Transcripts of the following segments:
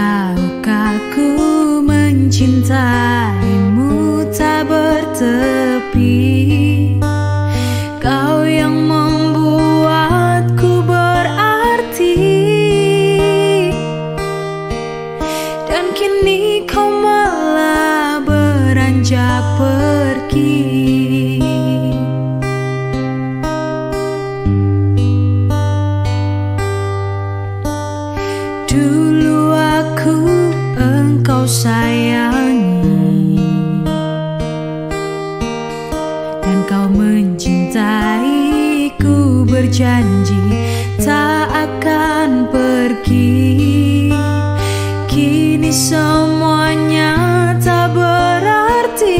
Tahukah ku mencintaimu tak bertepi? Kau yang membuatku berarti, dan kini kau malah beranjak pergi. Dulu aku engkau sayangi, dan kau mencintaiku, berjanji tak akan pergi. Kini semuanya tak berarti,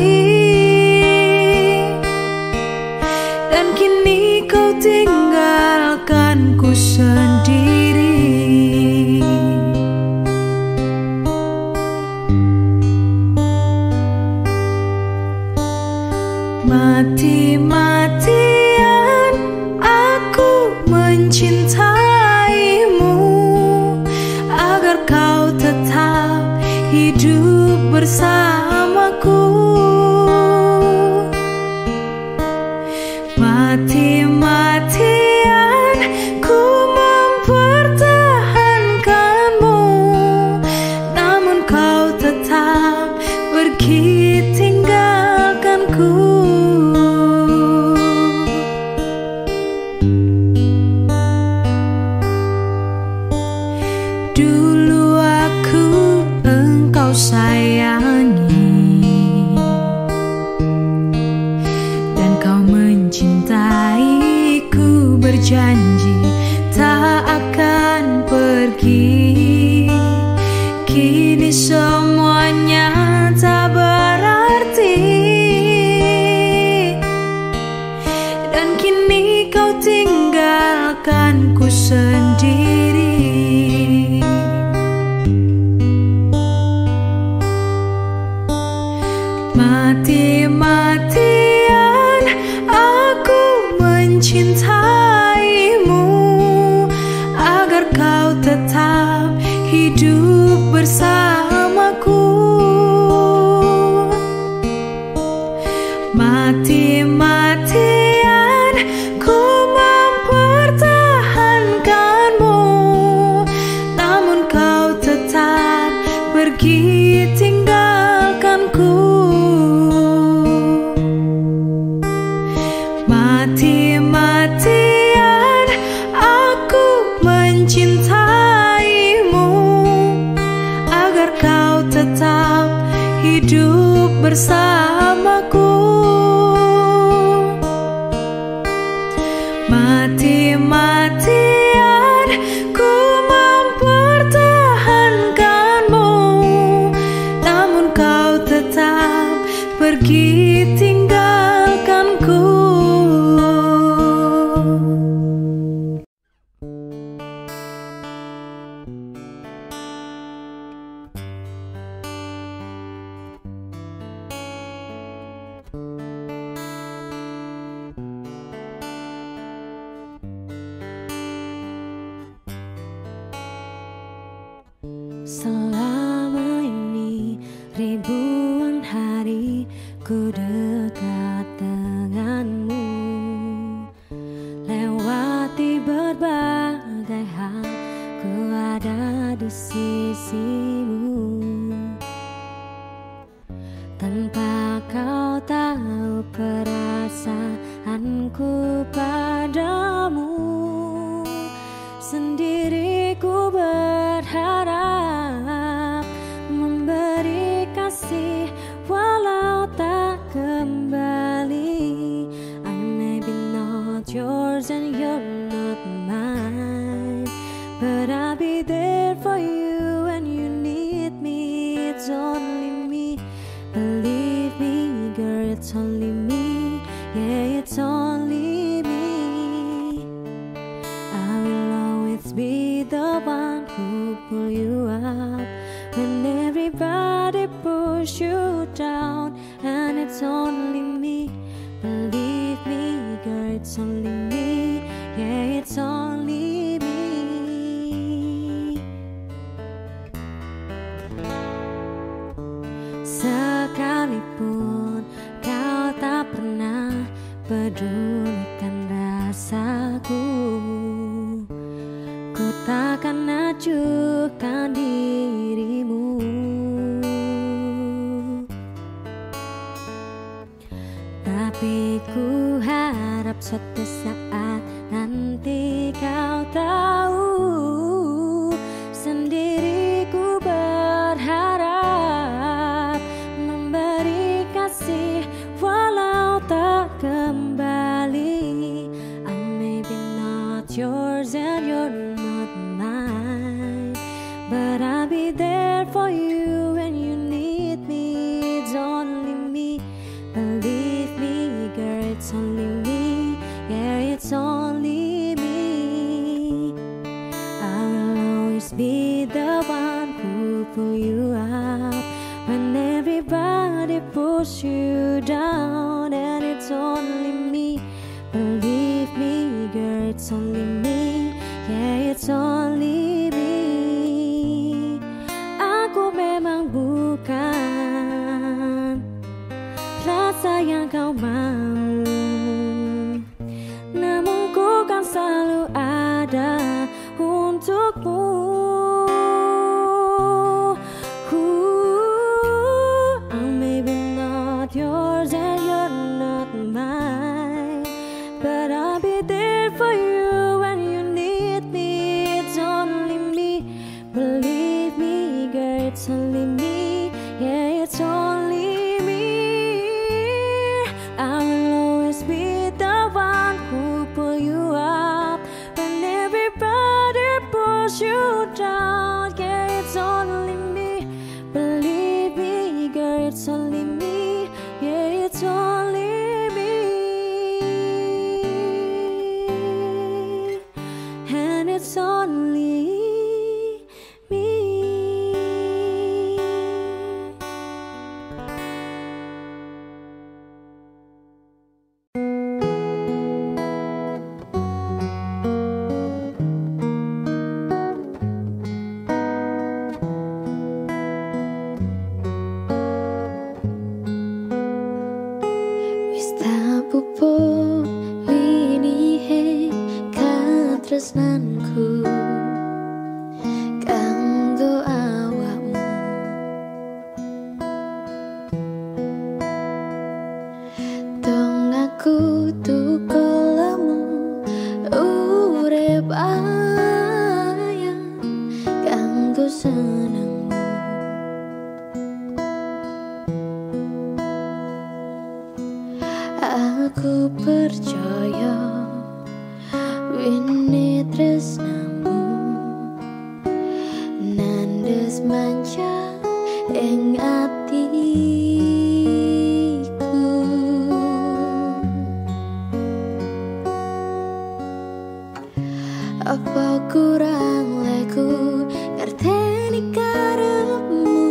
dan kini kau tinggalkanku sendiri. Mati-matian aku mencintaimu, agar kau tetap hidup bersamaku. Mati-matian ku mempertahankanmu, namun kau tetap pergi tinggalkanku. Dulu aku engkau sayangi, dan kau mencintaiku, berjanji tak akan pergi. Kini semuanya tak berarti, dan kini kau tinggalkanku sendiri. Mati-matian aku mencintaimu, agar kau tetap hidup bersamaku. Mati-matian ku mempertahankanmu, namun kau tetap pergi tinggalkanku. Mati-matian aku mencintaimu, agar kau tetap hidup bersamaku. Mati-matian ku mempertahankanmu, namun kau tetap pergi tinggalkanku. Selama ini ribuan hari ku dekat denganmu, lewati berbagai hal ku ada di sisimu. Tanpa kau tahu perasaanku padamu, sendiri ku berharap memberi kasih walau tak kembali. I may be not yours and you're not mine, but I'll be there for you when you need me. It's only me, believe me girl, it's only me. Yeah, it's only me. I will always be the one who pull you up when everybody push you down. And it's only me, believe me girl, it's only me. Yeah, it's only me. Sekalipun kau tak pernah pedulikan rasaku, ku takkan acuhkan dirimu. Tapi ku harap suatu saat nanti kau tahu sendiri, ku berharap memberi kasih walau tak kembali. I may be not yours and you're not mine, but I'll be there for you when you need me. It's only me, believe me girl, it's only me. Yeah, it's only me. I will always be the one who pull you up when everybody pulls you down. And it's only me, believe me girl, it's only me. Yeah, it's only me. Aku memang bukan rasa yang kau mau, namun ku kan selalu ada untukmu. I may be not yours and you're not mine, but I'll be there for you when you need me. It's only me, believe me girl, it's only me. Yeah, it's only me. I will always be the one who pull you up when everybody pulls you down. Yeah, it's only me, believe me girl, it's only me. Yeah, it's only me. And it's only me. Wis tak pupuk linihe katresnanku kanggo awakmu. Dong aku tukolemu urip ayang kanggo senengmu. Aku percaya wini tresnamu nandes manca ing atiku. Apa kurang leku ngerteni karepmu?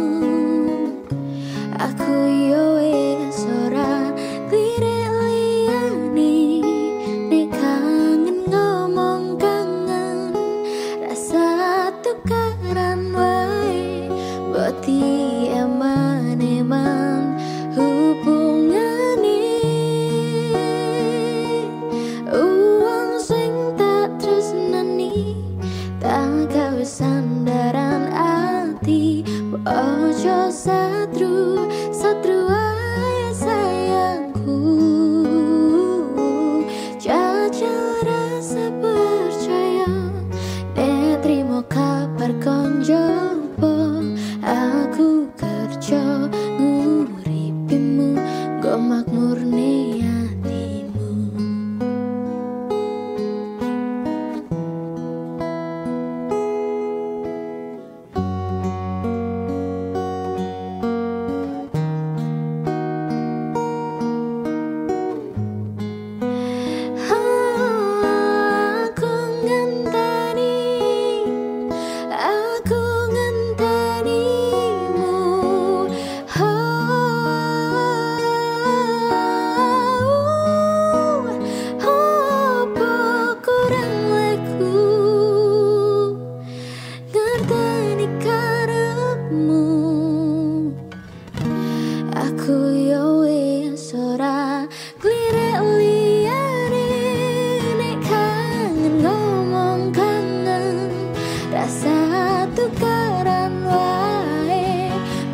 Aku yo wis ora lirik liyane, nek kangen ngomong kangen, rasa tukaran wae, boti emane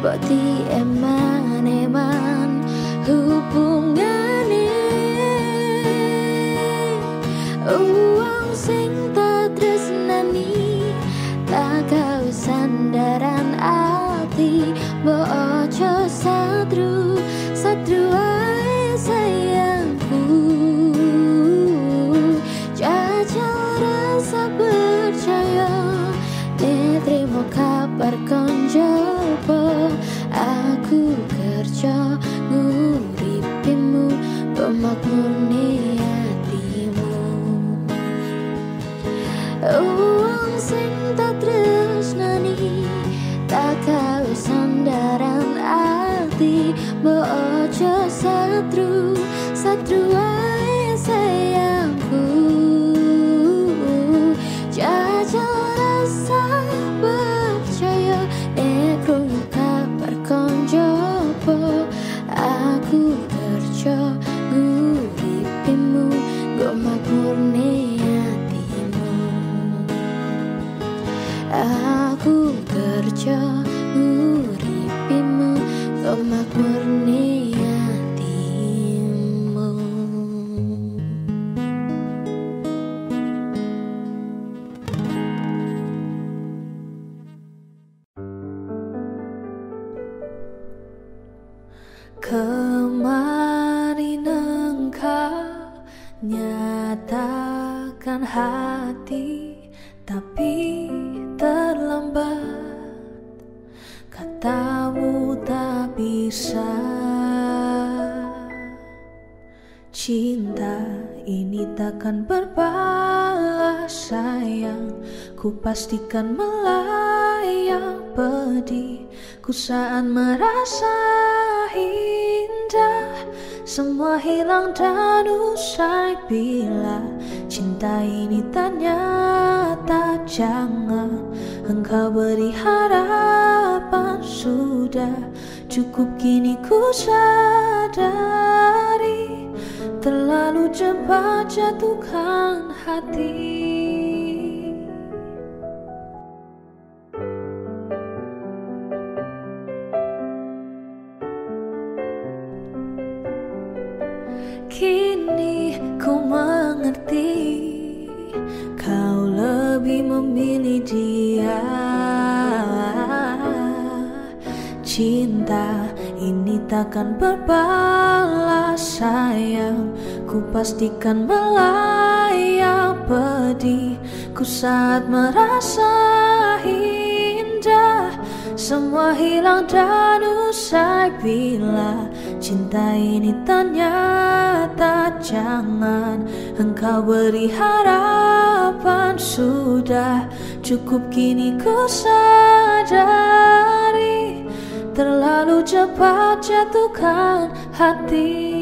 boti eman-eman hubungane uang sing tak tresnani tak gawe sandaran ati mbok ojo satru ae sayangku jajal rasa percaya terima kabar konjopo aku kerja nguripimu pemakmurne hatimu uang sing tak tresnani tak gawe sandaran ati mbok ojo satru ae sayangku jajal rasa percaya krungu kabar konjopo aku kerja nguripimu go makmurne hatimu aku kerja nguripimu go makmurne hatimu. Kemarin engkau nyatakan hati, tapi terlambat. Katamu tak bisa. Cinta ini takkan berbalas sayang, ku pastikan melayang pedih. Ku saat merasa indah, semua hilang dan usai bila cinta ini ternyata jangan engkau beri harapan. Sudah cukup kini ku sadari, terlalu cepat jatuhkan hati. Kini ku mengerti, kau lebih memilih dia. Cinta ini takkan berbalas sayang, ku pastikan melayang pedih. Ku saat merasa indah, semua hilang dan usai bila cinta ini ternyata jangan engkau beri harapan. Sudah cukup kini ku sadari, terlalu cepat jatuhkan hati.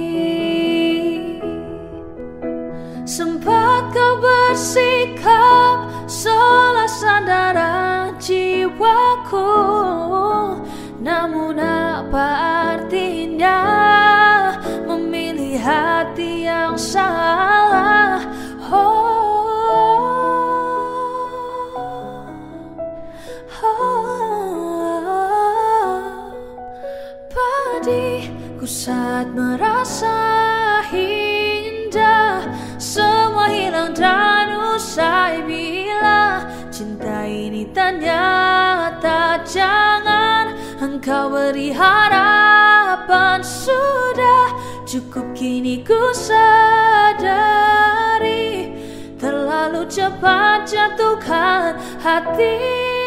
Sempat kau bersikap seolah sandaran jiwaku, namun apa artinya memilih hati yang salah? Pedihku saat merasa indah, semua hilang dan usai bila cinta ini ternyata jangan engkau beri harapan. Sudah cukup kini ku sadari, terlalu cepat jatuhkan hati.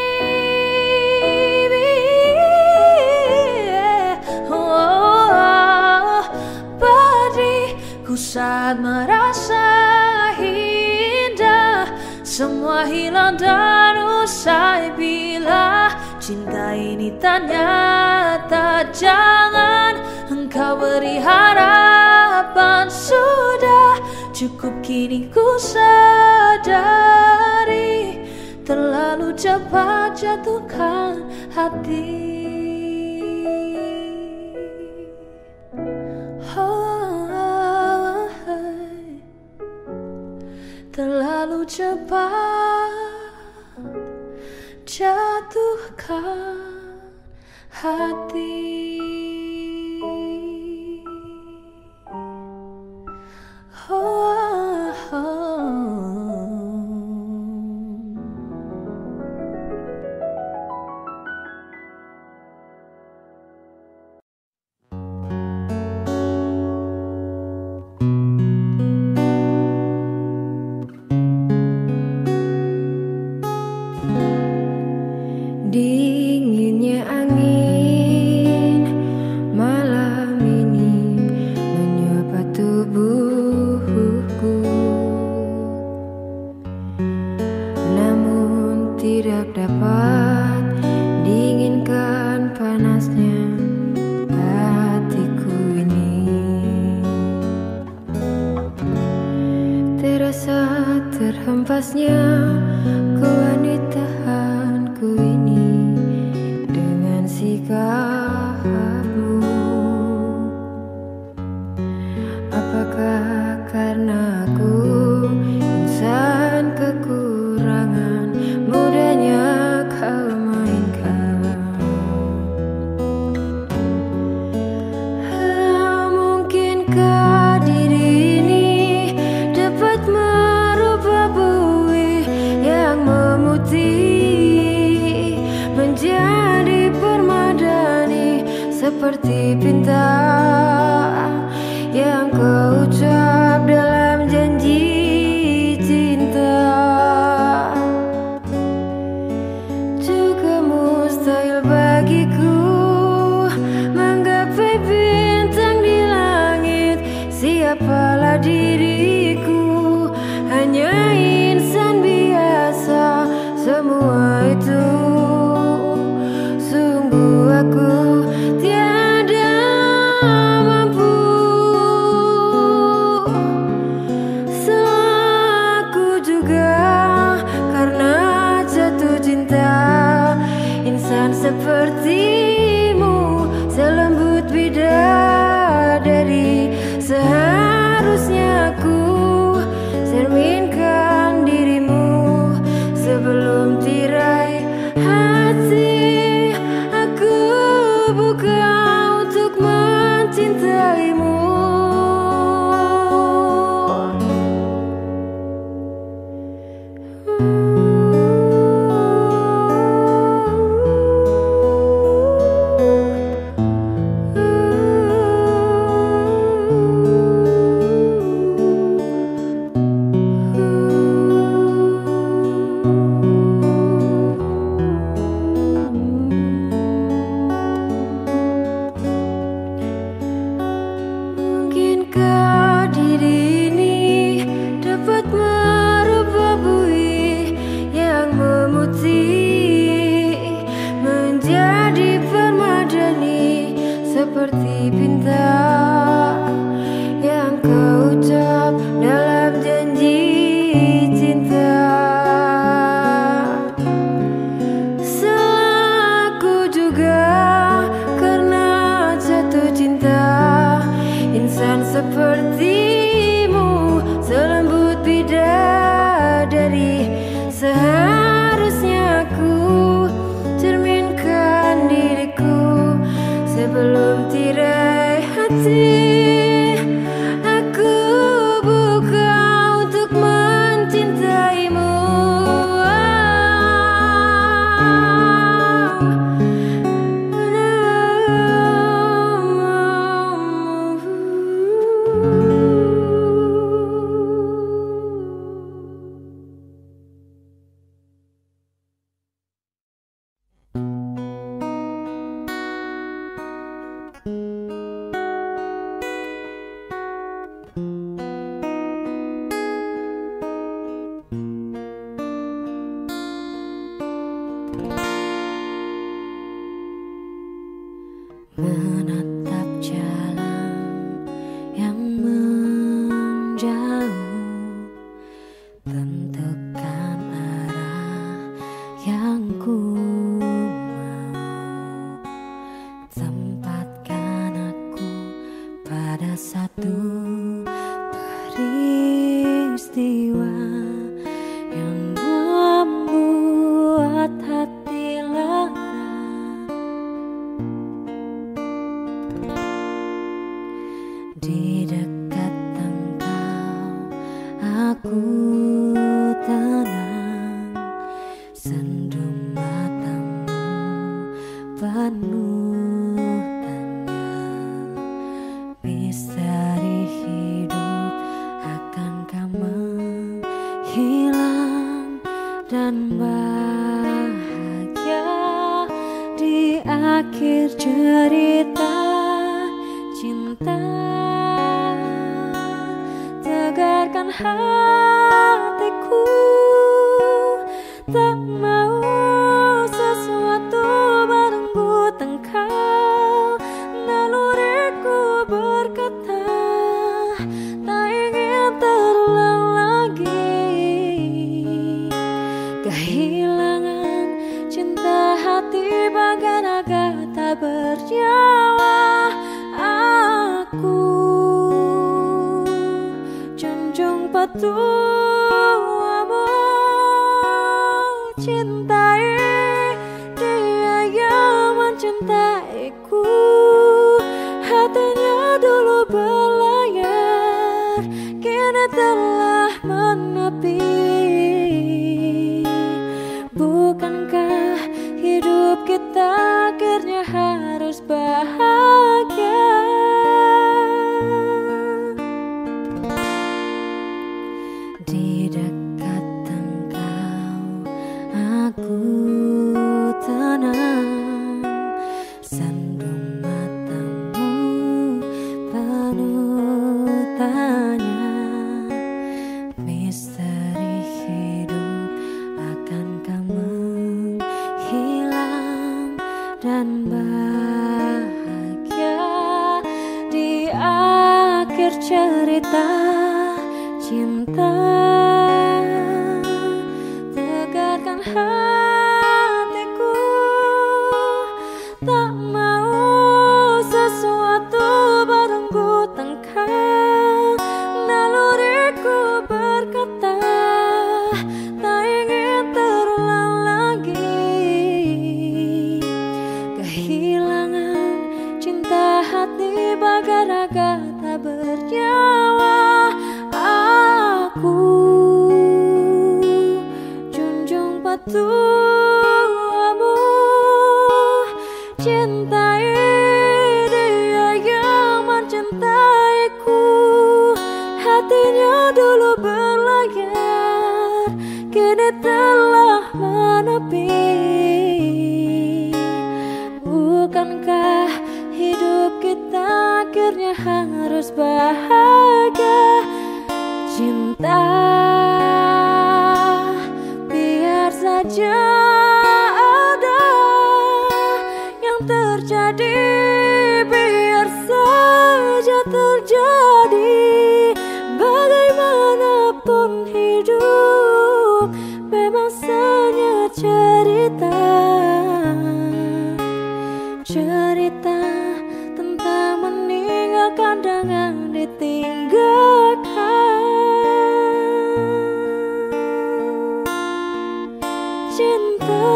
Pedihku saat merasa indah, semua hilang dan usai bila cinta ini ternyata jangan engkau beri harapan. Sudah cukup kini ku sadari, terlalu cepat jatuhkan hati. Terlalu cepat jatuhkan hati. Pantasnya kewanitaanku ini dengan sikapmu. Apakah karena aku insan kekurangan, mudahnya kau mainkan? Mungkinkah diri ini dapat merubah bui yang memutih menjadi permadani, seperti bintang yang kau ucap dalam janji cinta. Juga mustahil bagiku menggapai bintang di langit. Siapalah diriku, hanya insan biasa. Semua itu sungguh aku tiada mampu. Selaku juga karena jatuh cinta, insan sepertimu selembut bidadari. Seharusnya aku cerminkan dirimu sebelum tirai hati. Aku buka untuk mencintaimu. Mungkinkah diri ini dapat merubah bui yang memutih menjadi permadani, seperti bintang yang kau ucap dalam janji cinta. Selaku juga karena jatuh cinta, insan sepertimu selembut bidadari. Seharusnya aku cerminkan diriku sebelum tirai hati. Aku buka untuk mencintaimu. Menatap jalan yang menjauh, tentukan arah yang ku mau. Tempatkan aku pada satu peristiwa yang membuat hati lara. Di dekat engkau aku tenang, sendu matamu penuh tanya. Misteri hidup akankah menghilang dan bahagia di akhir cerita cinta. Tegarkan hatiku, tak mau sesuatu merenggut engkau. Naluriku berkata tak ingin terulang lagi. tak bernyawa. Aku junjung patuamu, cintai dia yang mencintaiku. Hatinya dulu berlayar, kini telah menepi. Bukankah hidup kita akhirnya harus bahagia? Di dekat engkau aku tenang, sandung matamu penuh tanya. Misteri hidup akankah menghilang dan bahagia di akhir cerita cinta. Tegarkan hatiku, tak mau sesuatu berenggut engkau. Naluriku berkata tak ingin terulang lagi. Kehilangan cinta hati bagai raga tak bernyawa. Aku junjung patuamu, cintai dia yang mencintaiku. Hatinya dulu berlayar, kini telah menepi. Bukankah hidup kita akhirnya harus bahagia? Cinta, biar saja ada yang terjadi, biar saja terjadi. Bagaimanapun hidup memang hanya cerita, cerita tentang meninggalkan dengan ditinggalkan. Cinta,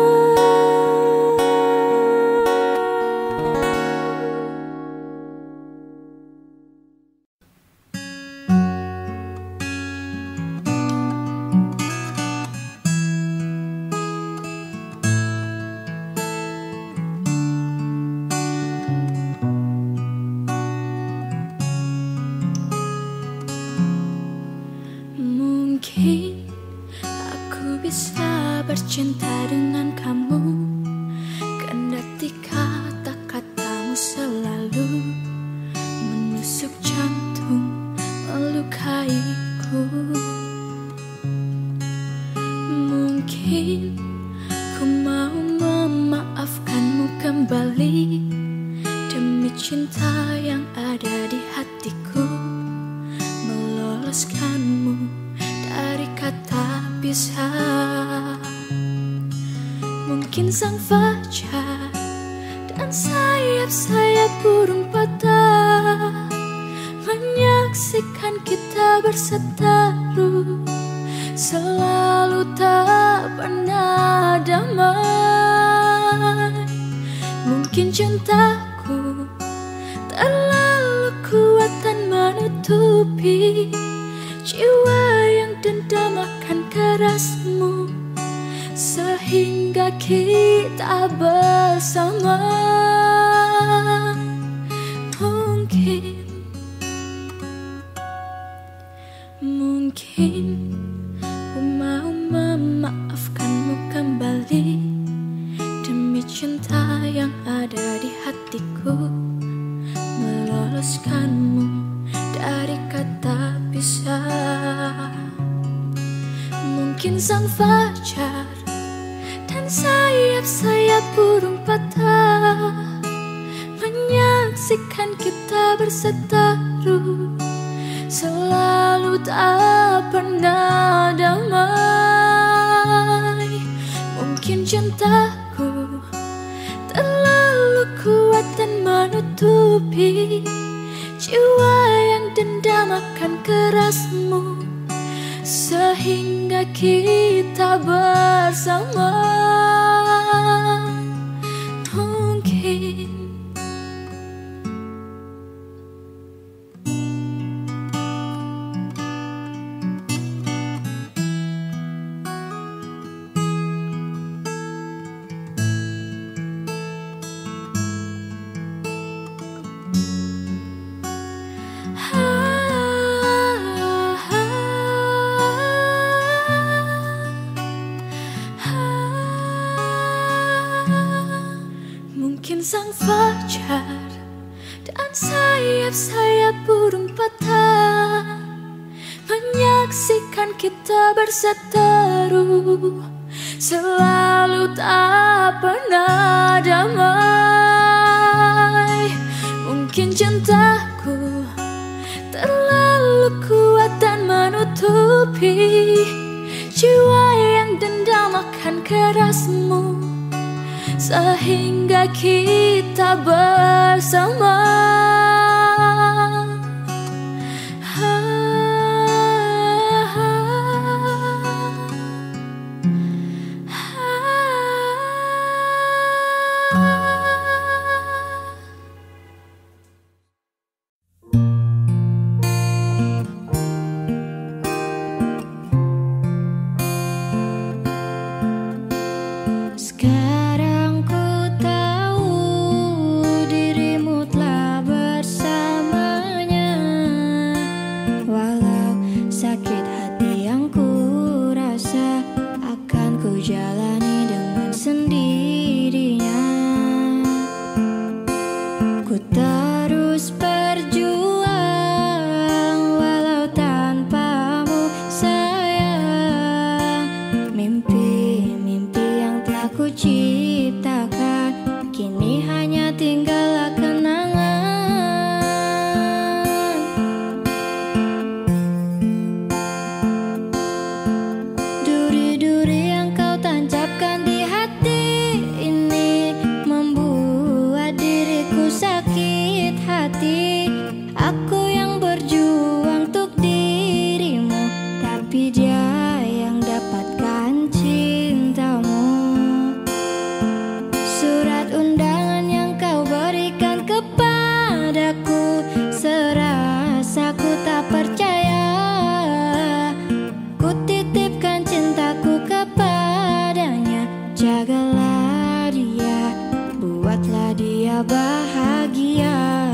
mungkin aku bisa bercinta dengan kamu, kendati kata-katamu selalu menusuk jantung, melukaiku. Mungkin ku mau memaafkanmu kembali demi cinta yang ada di hatiku, meloloskanmu dari kata pisah. Mungkin sang fajar dan sayap-sayap burung patah menyaksikan kita berseteru, selalu tak pernah damai. Mungkin cintaku terlalu kuat dan menutupi jiwa yang dendam akan kerasmu, sehingga kita bersama. Mungkin ku mau memaafkanmu kembali demi cinta yang ada di hatiku, meloloskanmu dari kata pisah. Mungkin sang fajar dan sayap-sayap burung patah menyaksikan kita berseteru, selalu tak pernah damai. Mungkin cintaku terlalu menutupi jiwa yang dendam akan kerasmu, sehingga kita bersama. Mungkin mungkin sang fajar dan sayap-sayap burung patah menyaksikan kita berseteru, selalu tak pernah damai. Mungkin cintaku terlalu kuat dan menutupi jiwa yang dendam akan kerasmu, sehingga kita bersama. Sekarang ku tahu dirimu telah bersamanya, walau sakit hati yang ku rasa akan ku jalani dengan sendirinya. Ku terus berjuang walau tanpamu sayang. Mimpi-mimpi yang telah ku ciptakan kini hanya tinggallah kenangan. Duri-duri yang kau tancapkan di hati ini membuat diriku sakit hati. Aku yang berjuang untuk dirimu, tapi dia yang dapatkan cintamu. Surat undangan yang kau berikan kepadaku, serasa ku tak percaya. Ku titipkan cintaku kepadanya, jagalah dia, buatlah dia bahagia.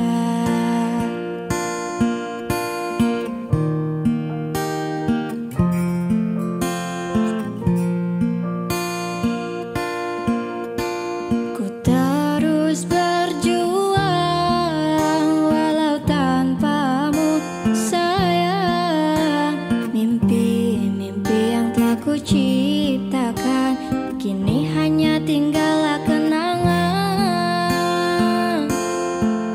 Ku terus berjuang walau tanpamu sayang. Mimpi-mimpi yang telah ku ciptakan kini hanya tinggallah kenangan.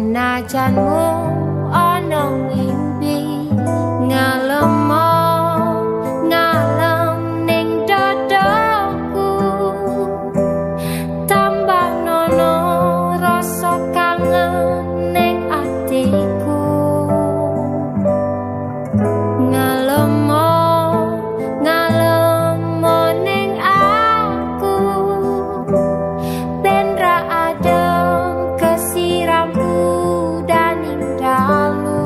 Senajanmu ono mimpi ngalemo ngalem ning dadaku, tambah nono rasa kangen ning atiku. Ngalemo ngalemo ning aku, ben ra adem kesiram udan ning dalu.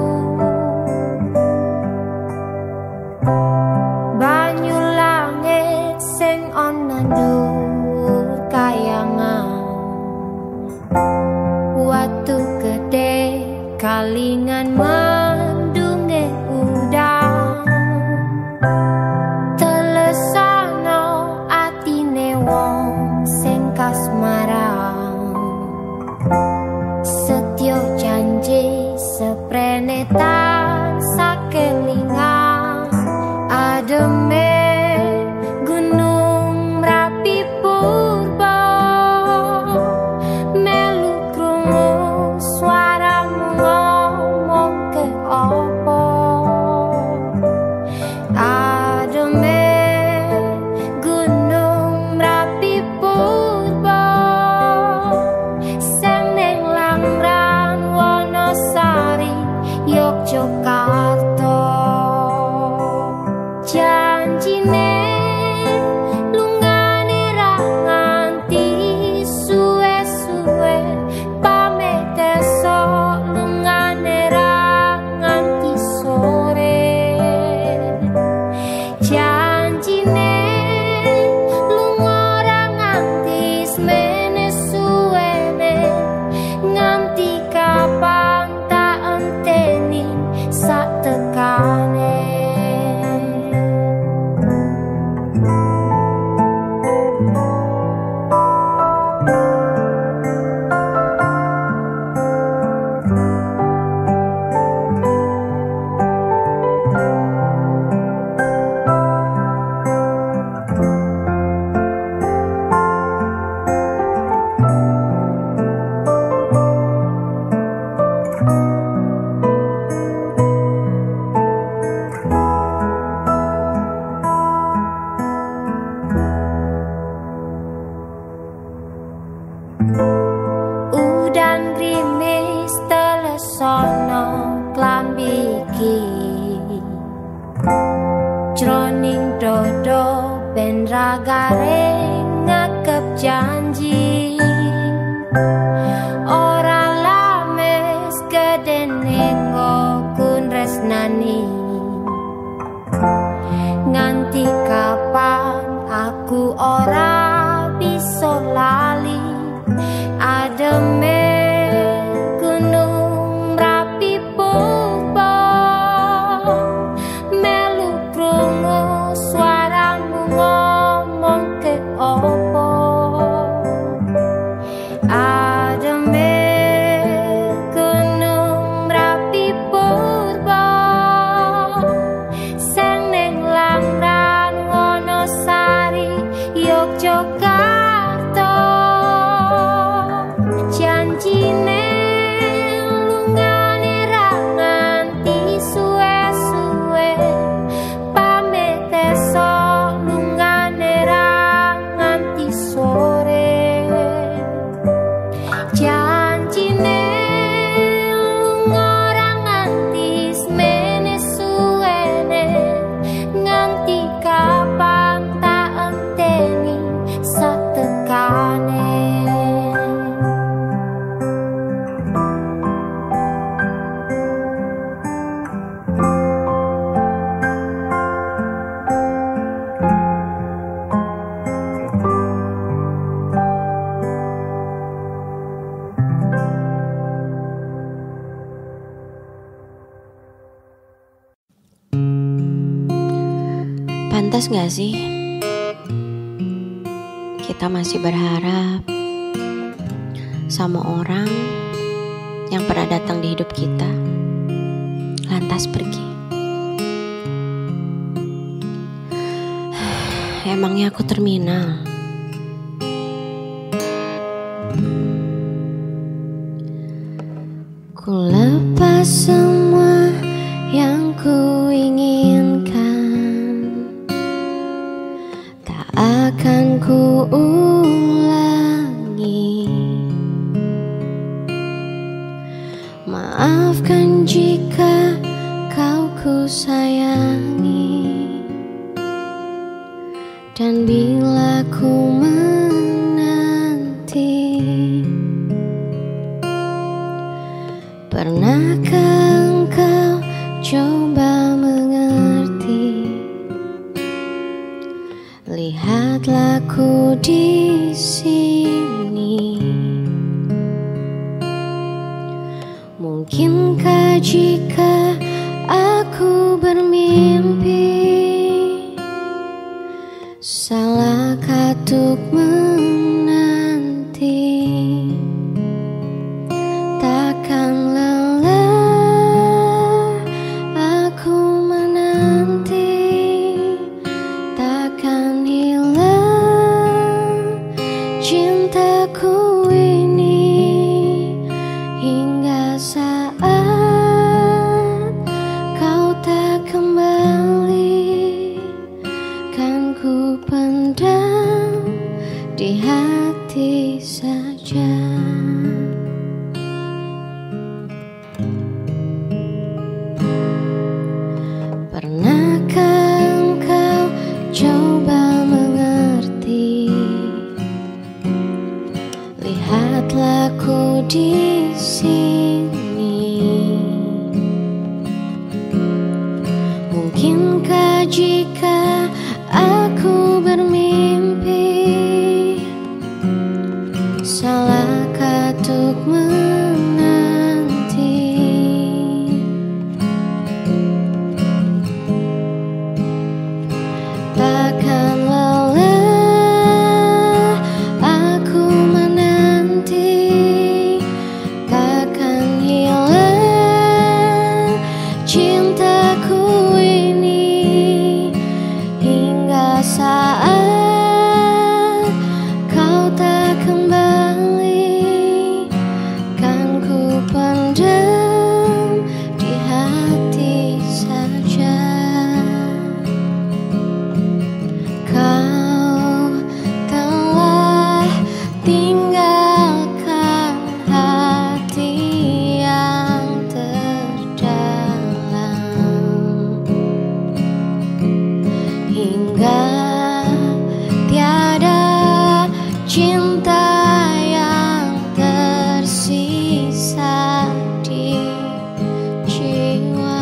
Banyu langit sing ana ndur kayangan, watu gede kalingan mendunge udan. Telesano atine wong sing kasmaran, setyo janji seprene tansah kelingan. Ademe gunung Merapi purba, melu krungu suaramu ngomong ke opo. Ademe gunung Merapi purba, sing ning Langran Wonosari Yogyakarta. Janjine lungane ra nganti suwe-suwe, pamit esok lungane ra nganti sore. Janjine lunga ra nganti semene suwene, nganti kapan tak enteni sak tekane. Udan grimis telesono klambi iki, jroning dodo ben ra garing ngakep janji. Ora lames gedene ngokun resnani, nganti kapan aku ora bisa lali. Ademe gunung Merapi purba, melu krungu suaramu ngomong ke opo. Ademe gunung Merapi purba, sing ning Langran Wonosari Yogyakarta. Janjine lungane ra nganti suwe-suwe, pamit esok lungane ra nganti sore. Janjine lunga ra nganti semene suwene, nganti kapan tak enteni sak tekane. Pantas gak sih kita masih berharap sama orang yang pernah datang di hidup kita lantas pergi? Emangnya aku terminal? Ku lepas semua yang ku inginkan, tak akan ku ulangi. Maafkan jika kau ku sayangi, dan bila ku menanti, pernahkah engkau coba mengerti? Lihatlah ku di sini. Mungkinkah jika aku bermimpi, salahkah untuk menanti? Takkan lelah aku menanti, takkan hilang cintaku ini, hingga saat kau tak kembali, kan ku pendam di hati saja. Pernahkah engkau coba mengerti? Lihatlah ku di sini. Mungkinkah jika aku bermimpi, salahkah untuk menanti? Takkan lelah aku menanti, takkan hilang cintaku ini, hingga saat kau tak kembali, kan ku pendam di hati saja. Kau telah tinggalkan hati yang terdalam, hingga tiada cinta yang tersisa di jiwa.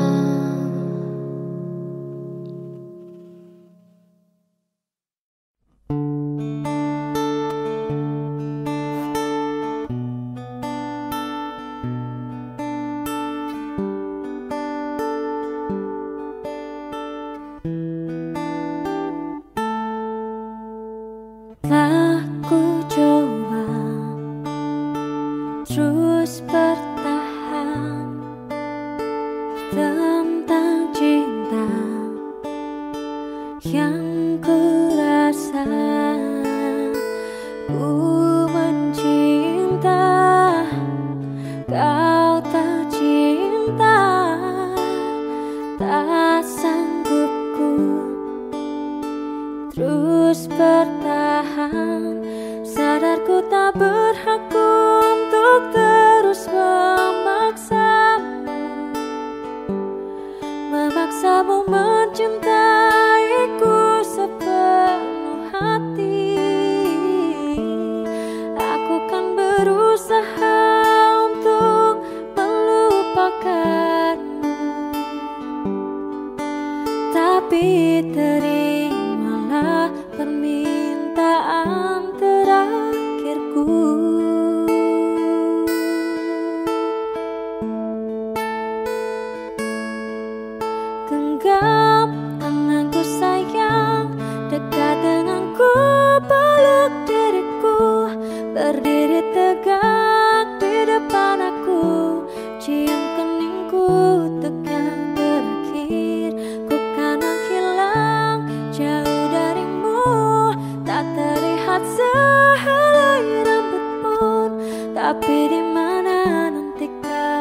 Telah ku coba terus bertahan tentang cinta yang ku rasa. Ku mencinta, kau tak cinta, tak sanggup ku terus bertahan. Sadar ku tak berhak untuk terus memaksamu mencintaiku sepenuh hati. Aku kan berusaha untuk melupakanmu, tapi terimalah permintaan terakhirku. Genggam tanganku sayang, dekat denganku, peluk diriku, berdiri tegak di depan aku, cium keningku untuk yang terakhir. Ku kan menghilang jauh darimu, tak terlihat sehelai rambut pun, tapi di mana nanti kau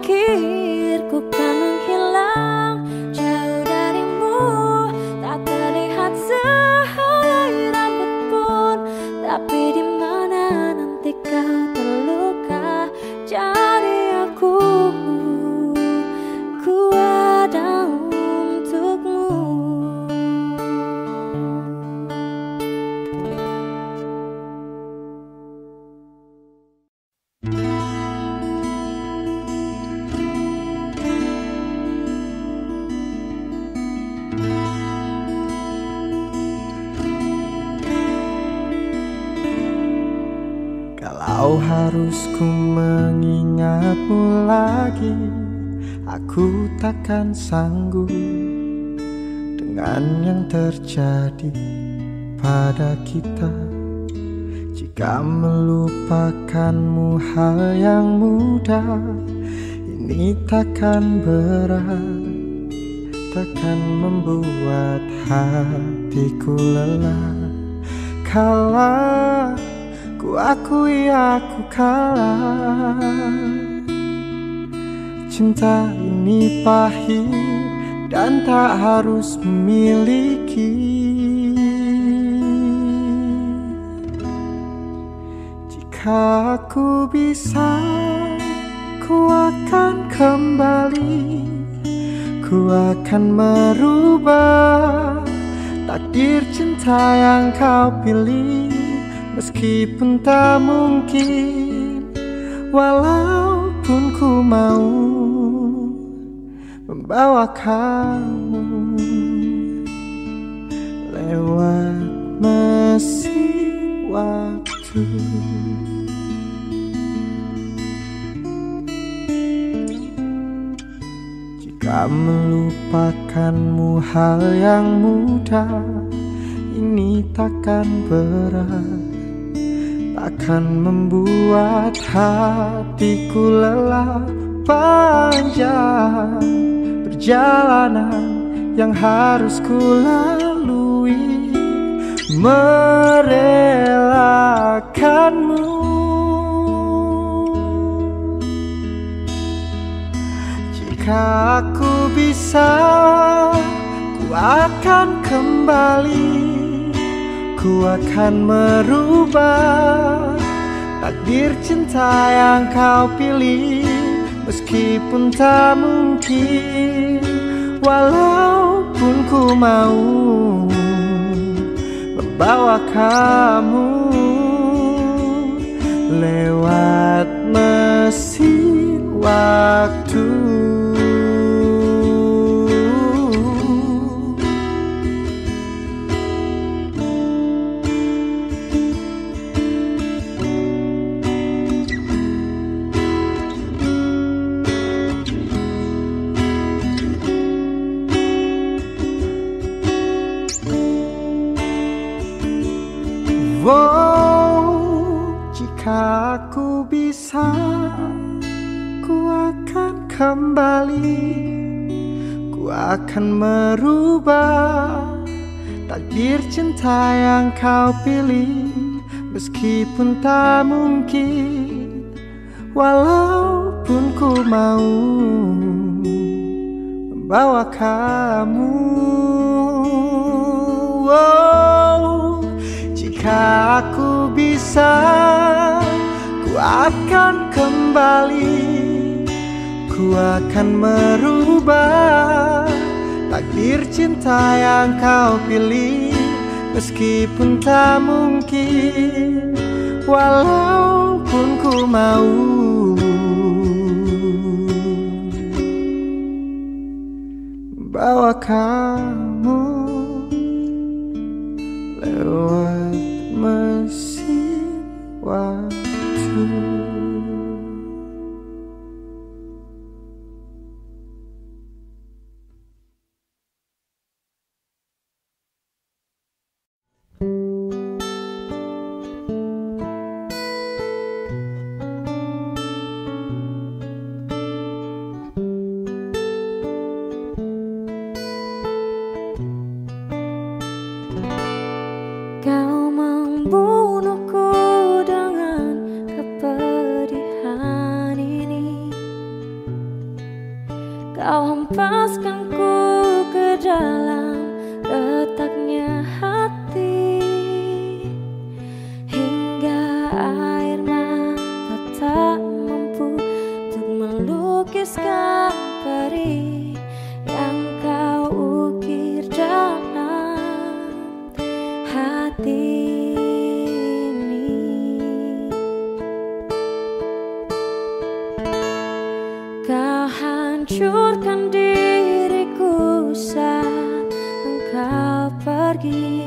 pikir ku kan menghilang jauh darimu, tak terlihat sehelai rambut pun. Tapi di mana nanti kau terluka, jadi aku ada untukmu. Kalau harus ku mengingatmu lagi, aku takkan sanggup dengan yang terjadi pada kita. Jika melupakanmu hal yang mudah, ini takkan berat, takkan membuat hatiku lelah. Kalah, ku akui aku kalah. Cinta ini pahit dan tak harus memiliki. Jika aku bisa, ku akan kembali. Ku akan merubah takdir cinta yang kau pilih. Meskipun tak mungkin, walaupun ku mau membawa kamu lewat mesin waktu. Jika melupakanmu hal yang mudah, ini takkan berat, akan membuat hatiku lelah. Panjang perjalanan yang harus ku lalui, merelakanmu. Jika aku bisa, ku akan kembali. Ku akan merubah takdir cinta yang kau pilih. Meskipun tak mungkin, walaupun ku mau membawa kamu lewat mesin waktu. Jika aku bisa, ku akan kembali. Ku akan merubah takdir cinta yang kau pilih. Meskipun tak mungkin, walaupun ku mau membawa kamu. Jika aku bisa, ku akan kembali. Ku akan merubah takdir cinta yang kau pilih. Meskipun tak mungkin, walaupun ku mau bawa kamu lewat mesin waktu. Kau membunuhku dengan kepercayaan. lepaskan ku ke dalam retaknya hati, hingga air mata tak mampu untuk melukiskan perih yang kau ukir dalam hati ini. Kau hancurkan diriku saat engkau pergi,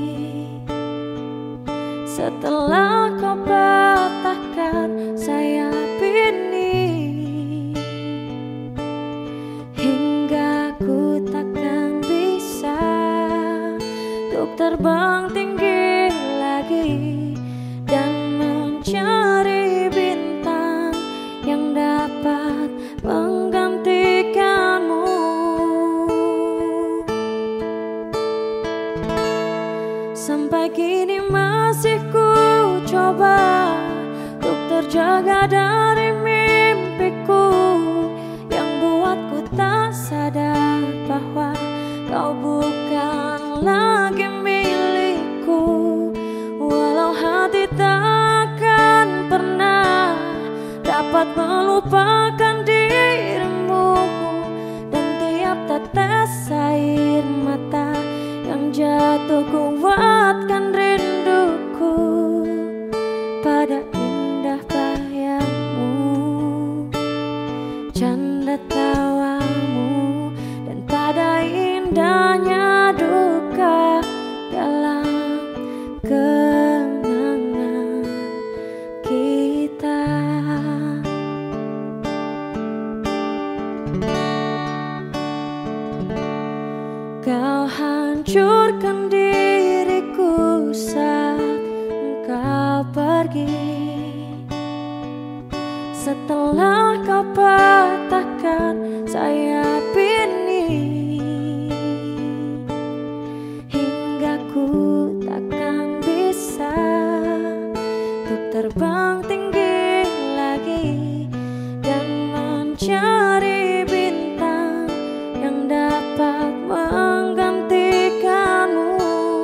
setelah kau patahkan sayap ini, hingga ku takkan bisa untuk terbang tinggi lagi dan mencari bintang yang dapat menggantikanmu. Sampai kini masih ku coba untuk terjaga dari mimpiku yang buatku tak sadar bahwa kau bukan lagi milikku. Walau hati takkan pernah dapat melupakan dirimu, dan tiap tetes air mata yang jatuh kuatkan rinduku pada indah bayangmu, canda tawamu, dan pada indahnya duka dalam kenangan kita. Kau hancurkan diriku saat engkau pergi, setelah kau patahkan sayap ini, hingga ku takkan bisa untuk terbang tinggi lagi dan mencari bintang yang dapat menggantikanmu.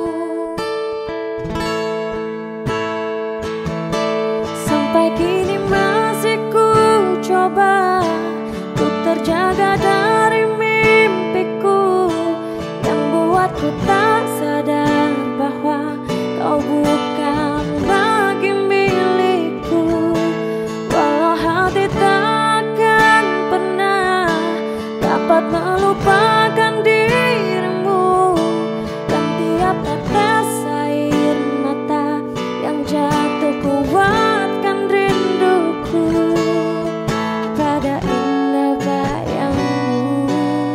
Sampai kini masih ku coba untuk terjaga dari mimpiku yang buatku tak sadar bahwa kau bukan lagi milikku. Walau hati takkan pernah dapat melupakan dirimu, dan tiap tetes air mata yang jatuh kuatkan rinduku pada indah bayangmu,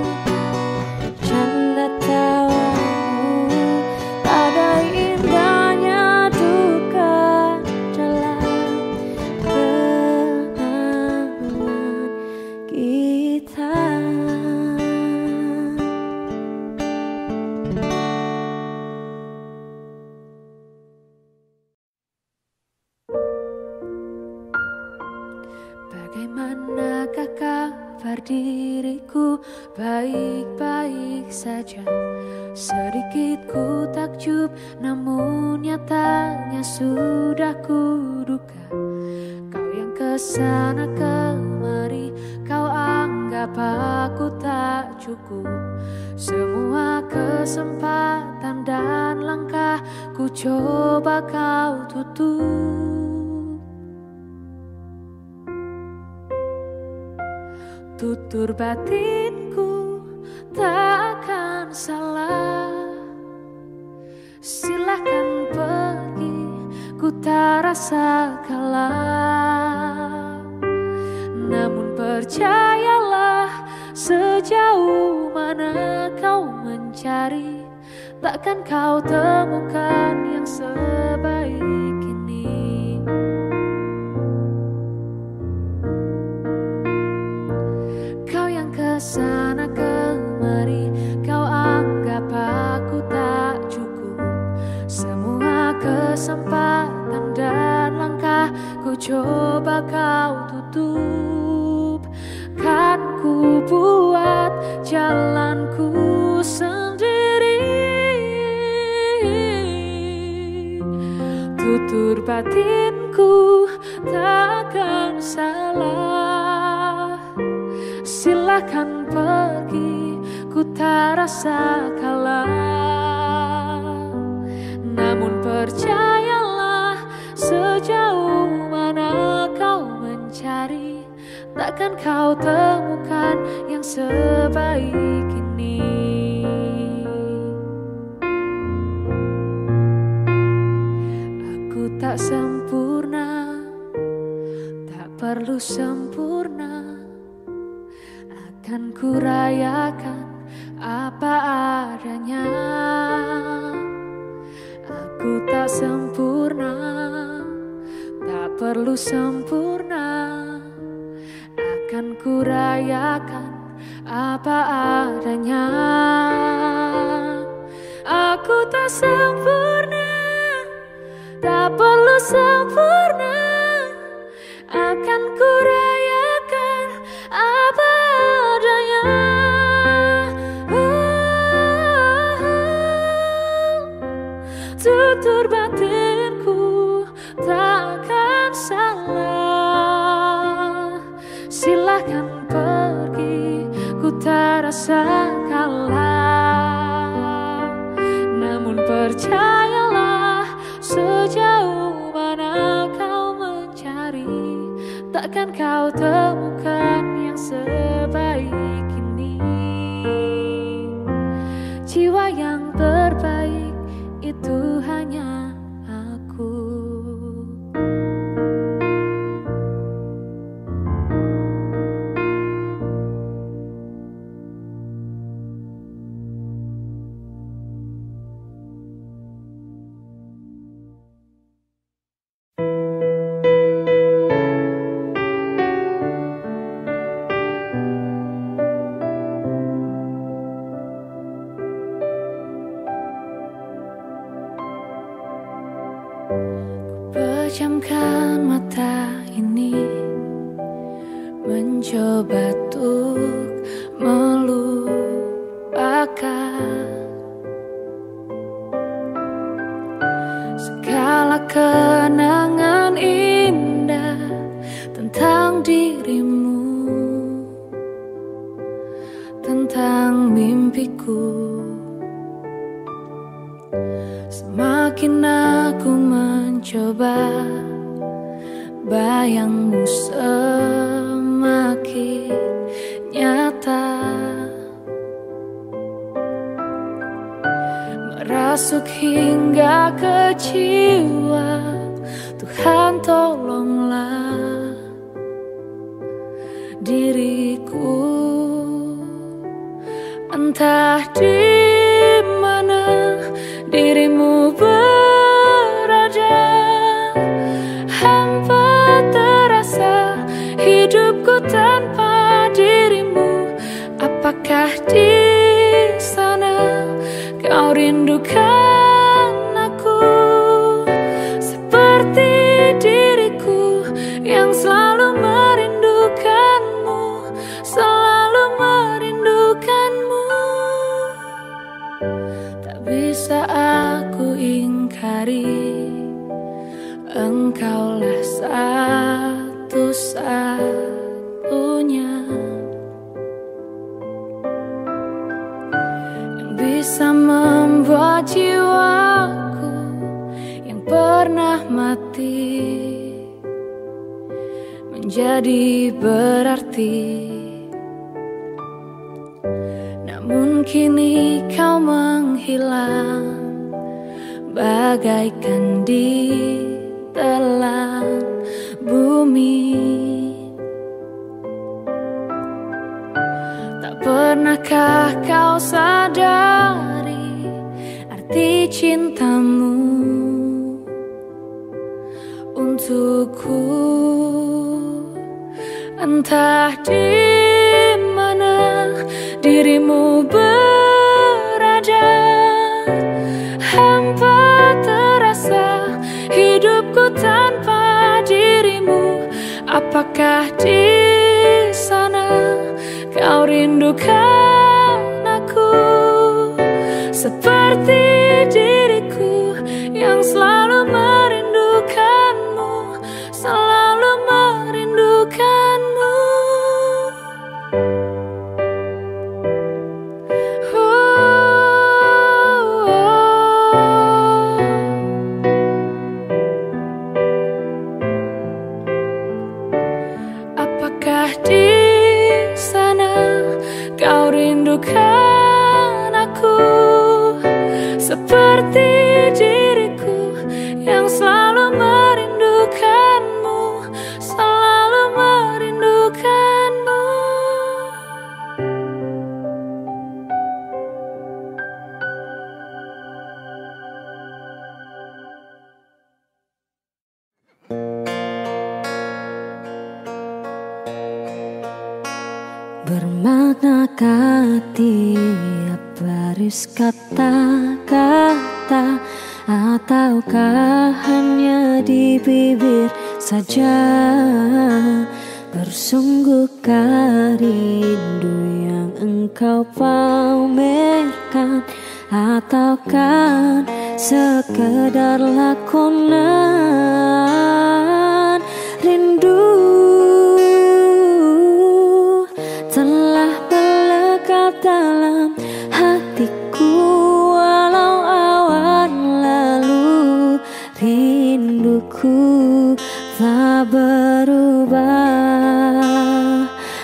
canda tawamu, pada indahnya duka dalam kenangan kita. Bagaimanakah kabar diriku? Baik-baik saja. Sedikit ku takjub, namun nyatanya sudah kuduga. Kau yang kesana kemari, kau anggap aku tak cukup. Semua kesempatan dan langkah ku coba kau tutup. Tutur batinku tak akan salah. Silahkan pergi, ku tak rasa kalah. Namun percayalah, sejauh mana kau mencari, takkan kau temukan yang sebaik ini. Kau yang kesana kemari, kau anggap aku tak cukup. Semua kesempatan dan langkah ku coba kau tutup. akan ku buat jalanku sendiri. Tutur batinku takkan salah. Silakan pergi, ku tak rasa kalah. Namun percayalah, sejauh mana kau mencari, takkan kau temukan yang sebaik ini. Aku tak sempurna, tak perlu sempurna. Akan ku rayakan apa adanya. Aku tak sempurna, tak perlu sempurna. Akan ku rayakan apa adanya. Aku tak sempurna, tak perlu sempurna. Akan ku rayakan apa adanya. Tutur batinku takkan salah. Silakan pergi, ku tak rasa kalah. Namun percayalah, sejauh mana kau mencari, takkan kau temukan yang sebaik ini. Jiwa yang terbaik itu hanya aku. Pejamkan mata ini, mencoba untuk melupakan segala kenangan indah tentang dirimu, tentang mimpiku. Semakin aku mencoba, bayangmu semakin nyata, merasuk hingga ke jiwa. Tuhan tolonglah diriku, entah di mana dirimu berada. Hampa terasa hidupku tanpa dirimu. Apakah di sana kau rindukan aku seperti diriku yang selalu merindukanmu, selalu merindukanmu. Tak bisa aku ingkari, engkaulah satu-satunya yang bisa membuat jiwaku yang pernah mati menjadi berarti. Namun kini kau menghilang bagaikan di telan bumi. Tak pernahkah kau sadari arti cintamu untukku? Entah di mana dirimu berada, hampa terasa hidupku tanpa dirimu. Apakah di sana kau rindukan aku seperti diriku yang selalu merindukanmu, selalu merindukanmu. Apakah di sana kau rindukan aku seperti diriku yang selalu merindukanmu, selalu merindukanmu. Bermaknakah tiap baris kata-kata, ataukah hanya di bibir saja? Bersungguhkah rindu yang engkau pamerkan, ataukah sekedar lakonan? Rindu telah melekat dalam hatiku walau awan lalu. Rinduku tak berubah.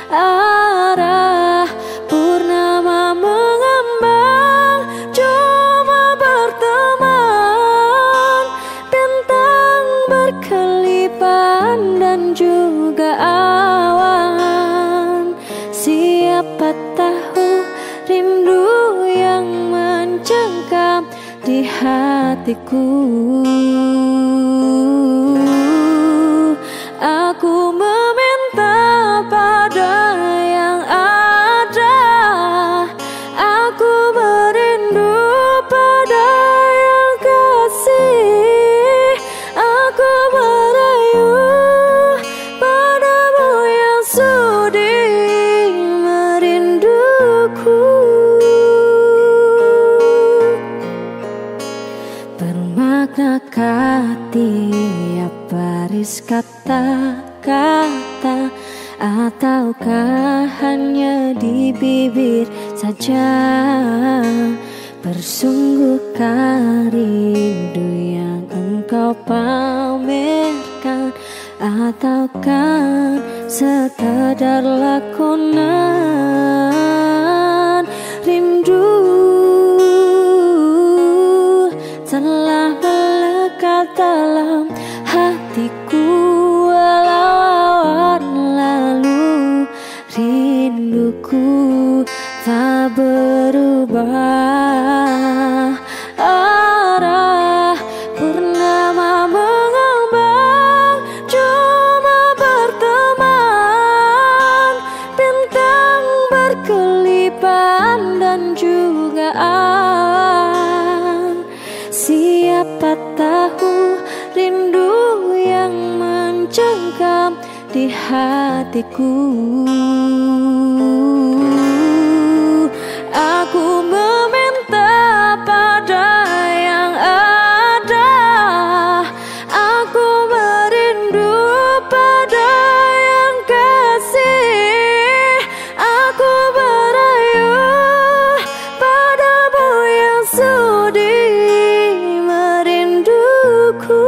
Arah purnama mengambang, cuma berteman. Bintang berkelipan dan juga awan. Siapa tahu rindu yang mencengkam di hatiku. Aku meminta pada yang ada, aku merindu pada yang kasih. Aku merayu padamu yang sudi merinduku. Bermaknakah tiap baris kata-kata, ataukah hanya di bibir saja? Bersungguhkah rindu yang engkau pamerkan, ataukah sekadar lakonan? Rindu telah melekat dalam hatiku walau awan lalu. Rinduku tak berubah. Arah purnama mengambang, cuma berteman. Bintang berkelipan dan juga awan. Siapa tahu rindu yang mencengkam di hatiku. Aku meminta pada yang ada, aku merindu pada yang kasih. Aku merayu padamu yang sudi merinduku.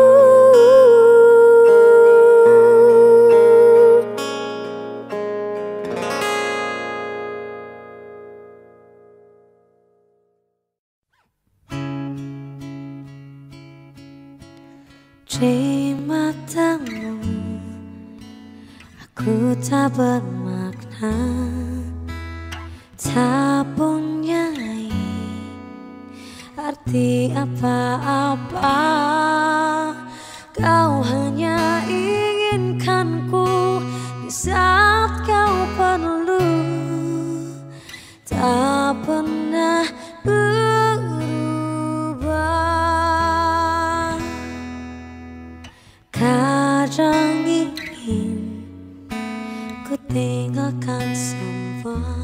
Di matamu aku tak bermakna, tak punya arti apa-apa. Kau hanya inginkanku di saat kau perlu, tak pernah berubah. Kadang ingin ku tinggalkan semua,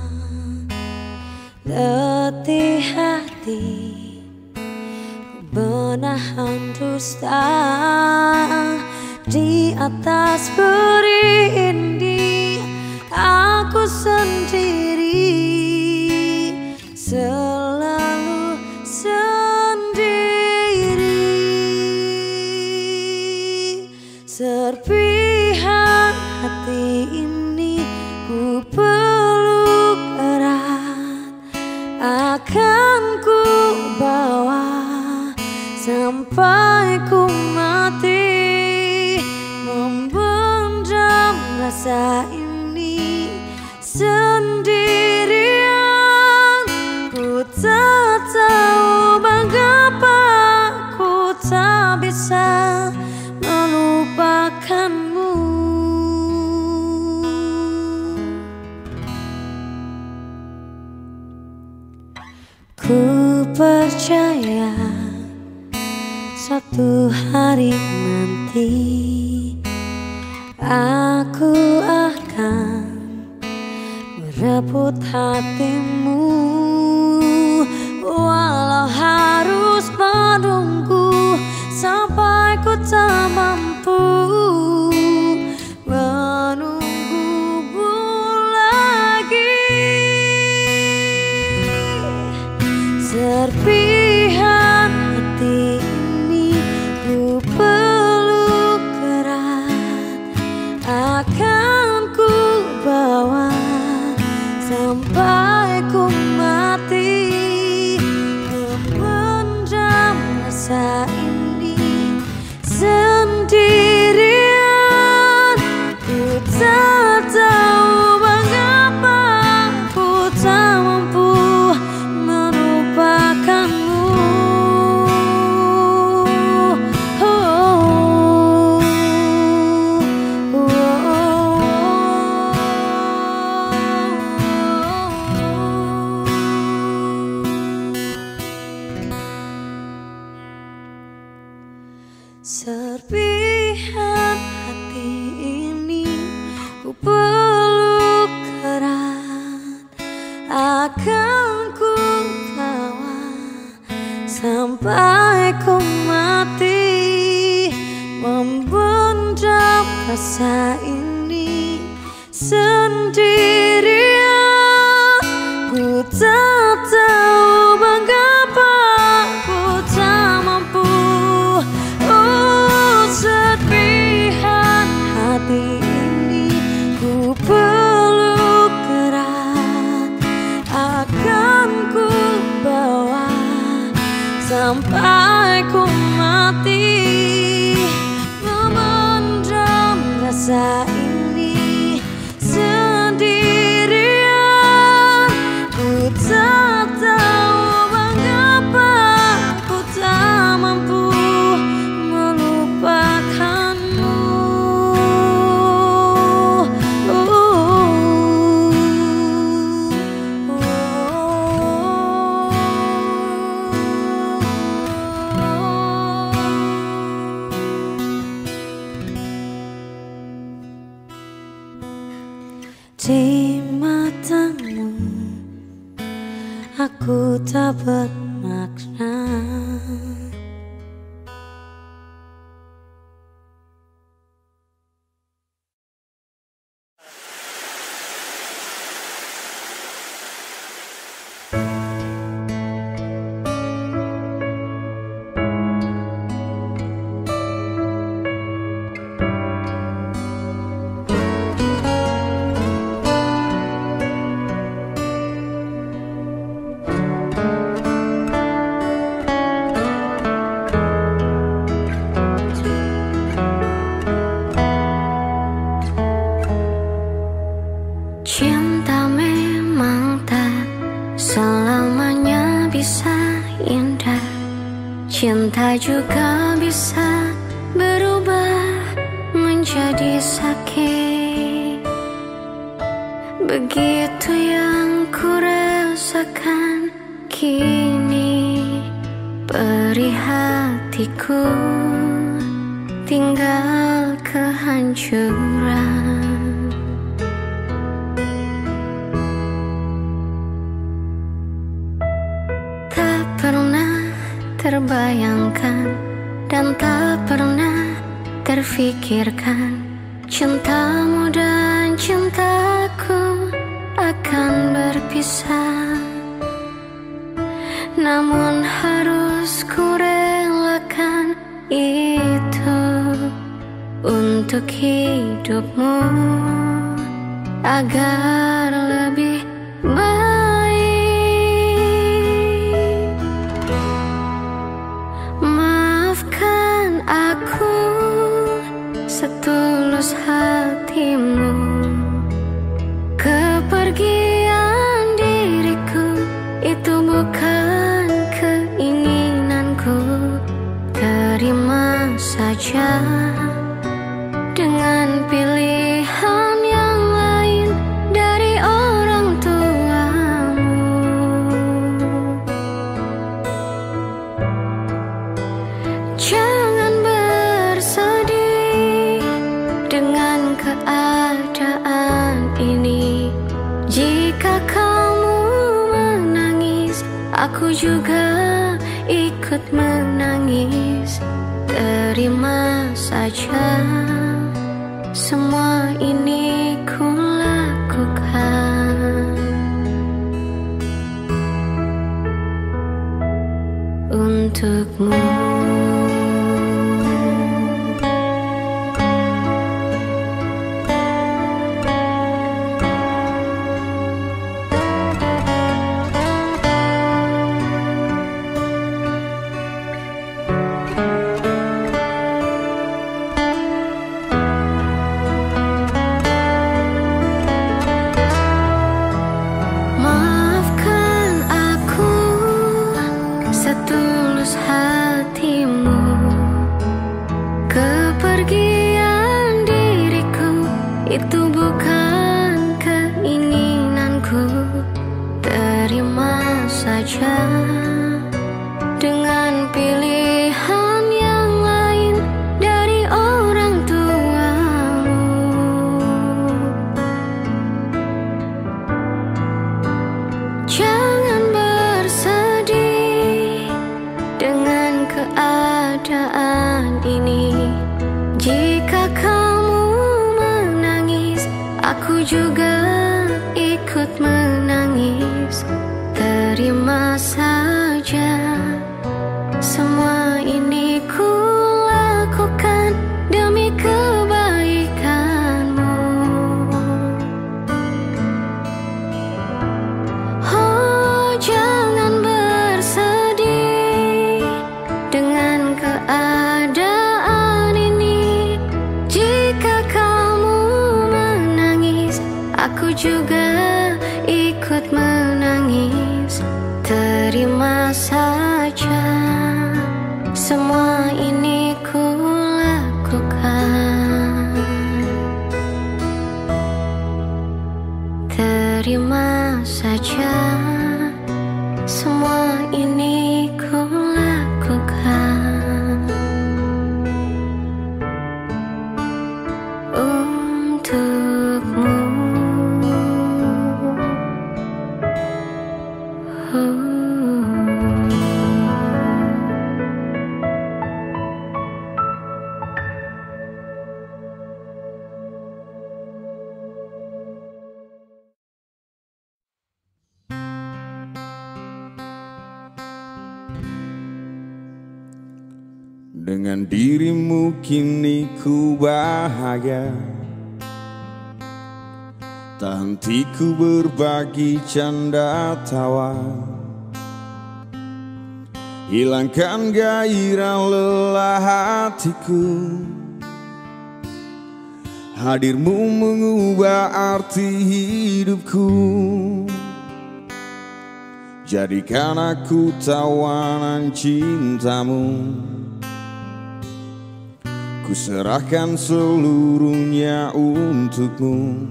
letih hati menahan dusta di atas berindik aku sendiri, selalu sendiri. Serpihan hati ini ku peluk erat, akan ku bawa sampai ku mati, memendam rasa ini sendirian. Ku tak tahu mengapa ku tak bisa melupakanmu. Ku percaya satu hari nanti aku akan merebut hatimu, walau harus menunggu sampai ku tak mampu menunggumu lagi. Serpihan hati ini ku peluk erat, akan ku bawa sampai ku mati, memendam rasa ini sendirian. Ku tak tahu mengapa ku tak mampu melupakanmu. Serpihan hati ini ku peluk erat, akan ku bawa sampai ku mati, memendam rasa ini sendirian. Ku tak tahu mengapa ku tak mampu. Serpihan hati ini ku peluk erat, akan ku bawa sampai ku mati, memendam rasa ini sendirian. Ku tak tahu mengapa ku tak mampu melupakanmu. Di matamu aku tak bermakna. Cinta juga bisa berubah menjadi sakit. Begitu yang ku rasakan kini, perih hatiku tinggal kehancuran. bayangkan dan tak pernah terfikirkan cintamu dan cintaku akan berpisah. Namun harus ku relakan itu untuk hidupmu agar lebih baik. Maafkan aku setulus hatimu, kepergian diriku itu bukan keinginanku. Terima saja dengan pilihan yang lain dari orang tuamu. Jangan bersedih dengan keadaan ini. Jika kamu menangis, aku juga ikut menangis. Terima saja semua ini ku lakukan untukmu. Itu bukan keinginanku. Terima saja dengan pilihan yang lain dari orang tuamu. Jangan bersedih dengan keadaan ini. Jika kamu menangis, aku juga ikut menangis. Terima saja semua ini ku lakukan demi kebaikanmu. Oh, jangan bersedih dengan keadaan ini. Jika kamu menangis, aku juga ikut menangis. Terima saja semua ini ku lakukan. Terima saja semua ini ku lakukan untukmu. Dengan dirimu kini ku bahagia, tak hentiku berbagi canda tawa. Hilangkan gairah lelah hatiku, hadirmu mengubah arti hidupku. Jadikan aku tawanan cintamu, ku serahkan seluruhnya untukmu.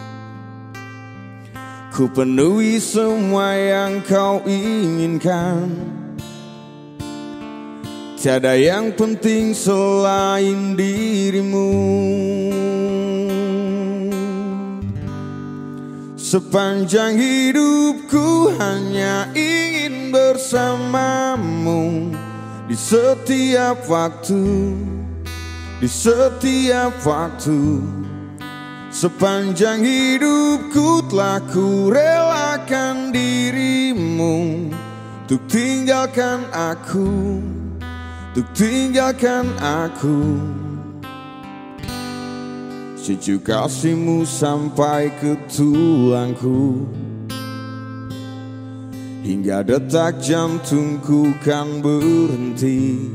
Ku penuhi semua yang kau inginkan, tiada yang penting selain dirimu. Sepanjang hidupku hanya ingin bersamamu, di setiap waktu, di setiap waktu. Sepanjang hidupku telah ku relakan dirimu untuk tinggalkan aku, untuk tinggalkan aku. Sejuk kasihmu sampai ke tulangku, hingga detak jantungku kan berhenti.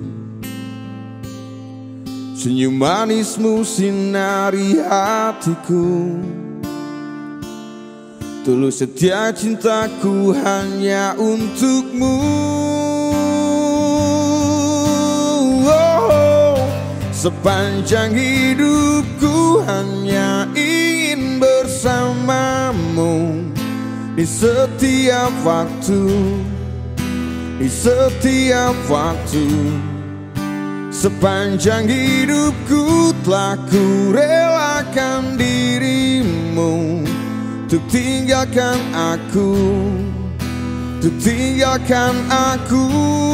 Senyum manismu sinari hatiku, tulus setia cintaku hanya untukmu. Sepanjang hidupku hanya ingin bersamamu di setiap waktu, di setiap waktu. Sepanjang hidupku telah ku relakan dirimu untuk tinggalkan aku, untuk tinggalkan aku.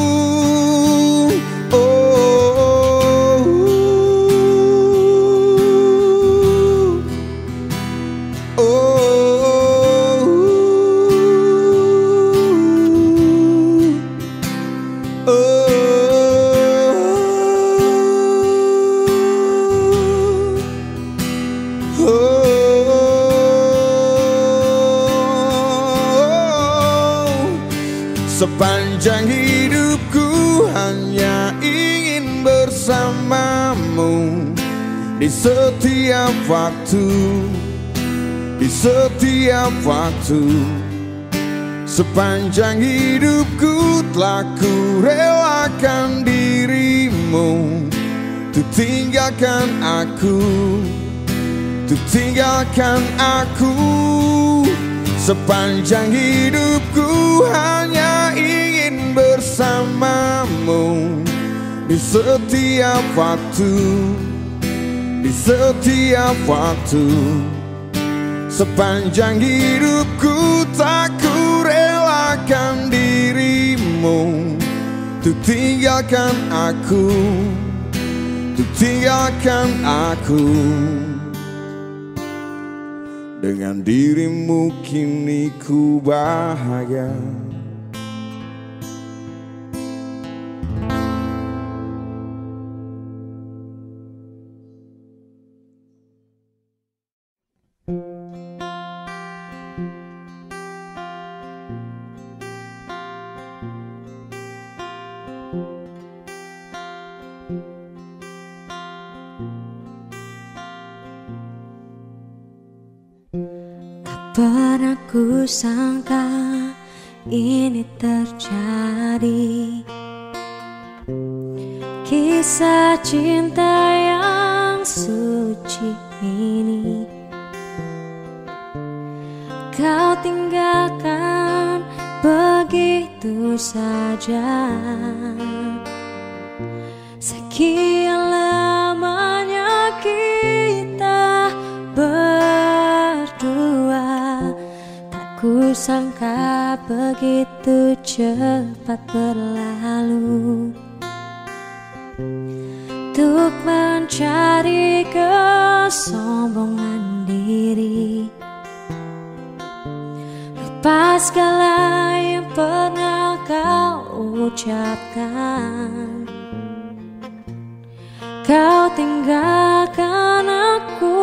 Sepanjang hidupku hanya ingin bersamamu di setiap waktu, di setiap waktu. Sepanjang hidupku telah ku relakan dirimu untuk tinggalkan aku, untuk tinggalkan aku. Sepanjang hidupku hanya ingin bersamamu di setiap waktu, di setiap waktu. Sepanjang hidupku tak ku relakan dirimu untuk tinggalkan aku, untuk tinggalkan aku. Dengan dirimu kini ku bahagia. Pernah ku sangka ini terjadi, kisah cinta yang suci ini. Kau tinggalkan begitu saja, sekian lamanya kita berdua. Ku sangka begitu cepat berlalu untuk mencari kesombongan diri, lupa segala yang pernah kau ucapkan. Kau tinggalkan aku,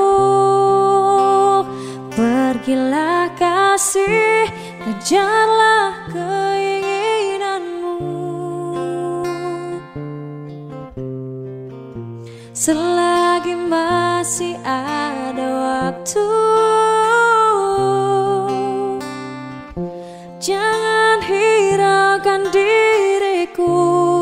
pergilah kasih, kejarlah keinginanmu. Selagi masih ada waktu, jangan hiraukan diriku.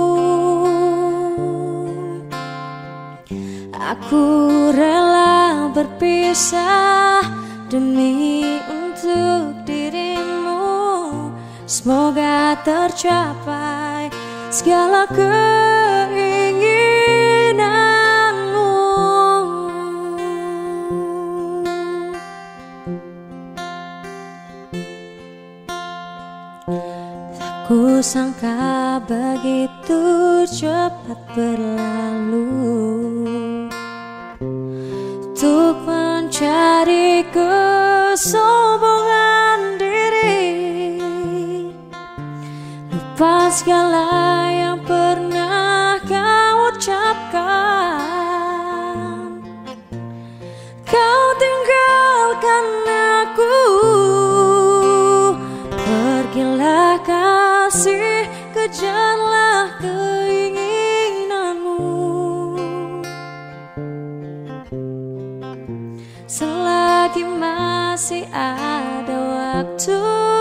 Aku rela berpisah demi untuk dirimu. Semoga tercapai segala keinginanmu. Tak ku sangka masa begitu cepat berlalu untuk mencari kesombongan diri, lupa segala yang pernah kau ucapkan. Kau tinggalkan aku, pergilah kasih, kejarlah keinginanmu. Selagi masih ada waktu,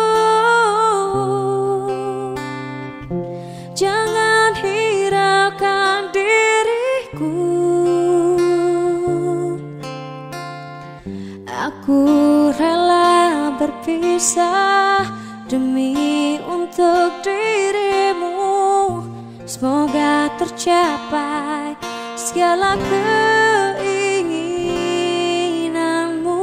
jangan hiraukan diriku. Aku rela berpisah demi untuk dirimu. Semoga tercapai segala keinginanmu.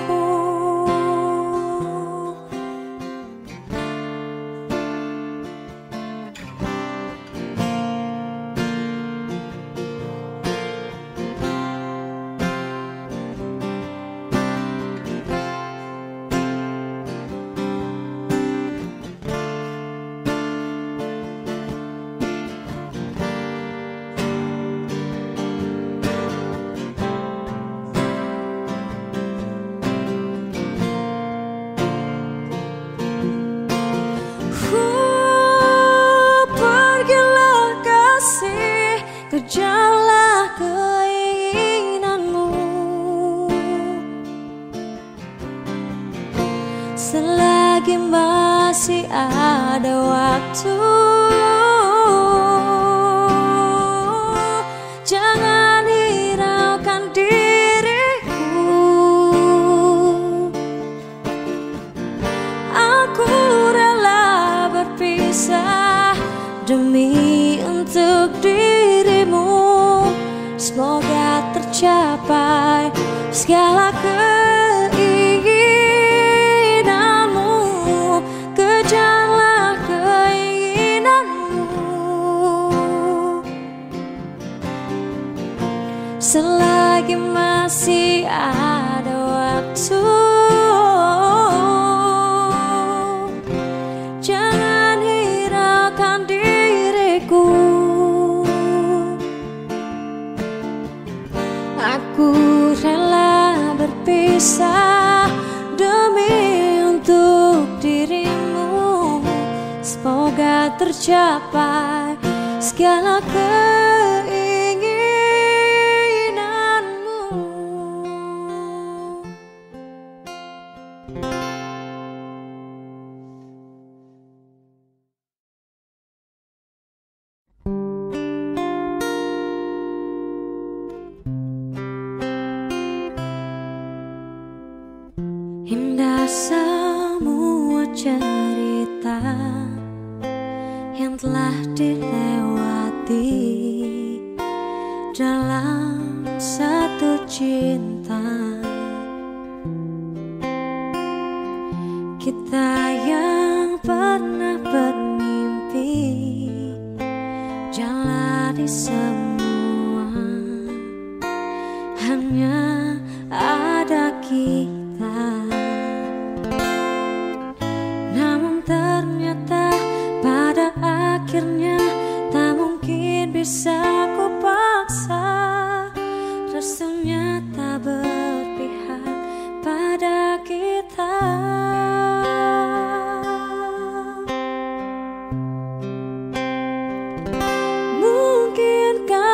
Pergilah kasih, kejarlah keinginanmu. Selagi masih ada waktu, jangan hiraukan diriku. Aku rela berpisah demi untuk dirimu. Semoga tercapai segala keinginanmu. Kejarlah keinginanmu. Selagi masih ada waktu, jangan hiraukan diriku. Aku rela berpisah demi untuk dirimu. Semoga tercapai segala keinginanmu. Indah semua cerita yang telah dilewati dalam satu cinta. Kita yang pernah bermimpi jalani semua, hanya ada kita. Namun ternyata pada akhirnya tak mungkin bisa ku paksa. Rasanya tak berpihak pada kita. Mungkinkah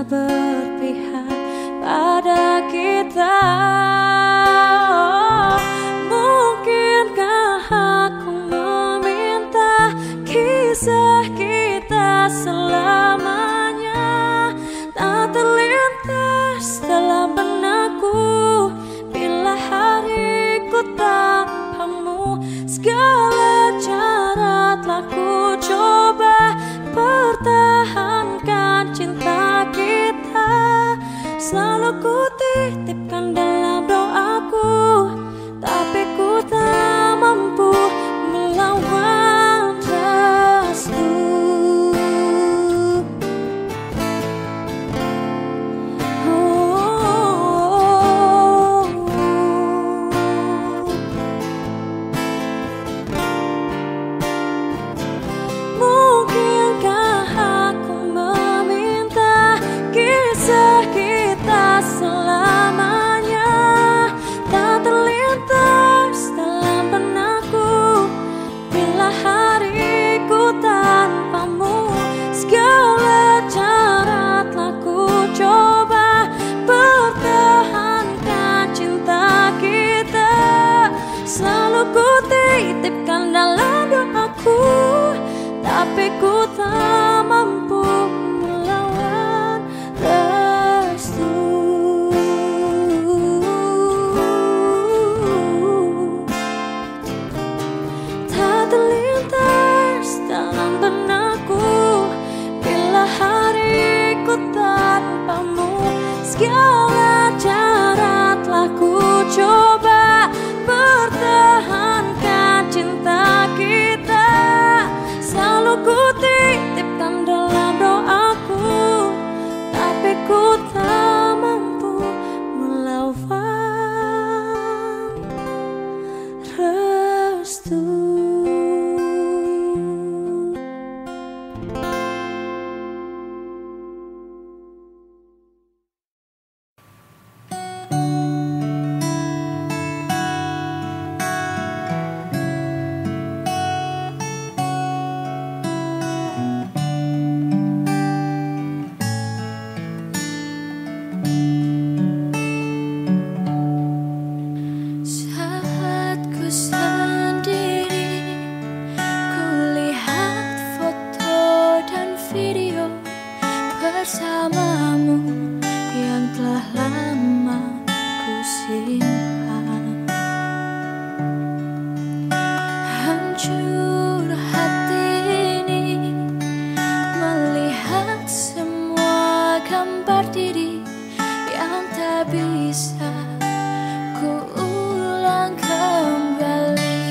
berpihak pada kita. Mungkinkah aku meminta kisah kita selamanya tak terlintas dalam benakku bila hariku tanpamu. Segala cara telah ku coba pertahankan cinta kita. Selalu ku titipkan dalam doaku, tapi ku tak mampu melawan restu. Mungkinkah aku meminta kisah kita selamanya tak terlintas dalam benakku bila hariku tanpamu. Segala cara telah ku coba pertahankan cinta kita. Selalu ku titipkan dalam doaku, tapi ku tak mampu melawan restu. Tak terlintas dalam benakku bila hariku tanpamu. Segala cara telah ku coba pertahankan cinta kita. Selalu ku titipkan dalam doaku, tapi ku tak mampu melawan restu. Saat ku sendiri, ku lihat foto dan video bersamamu yang telah lama ku simpan. Hancur hati ini melihat semua gambar diri yang tak bisa ku ulang kembali.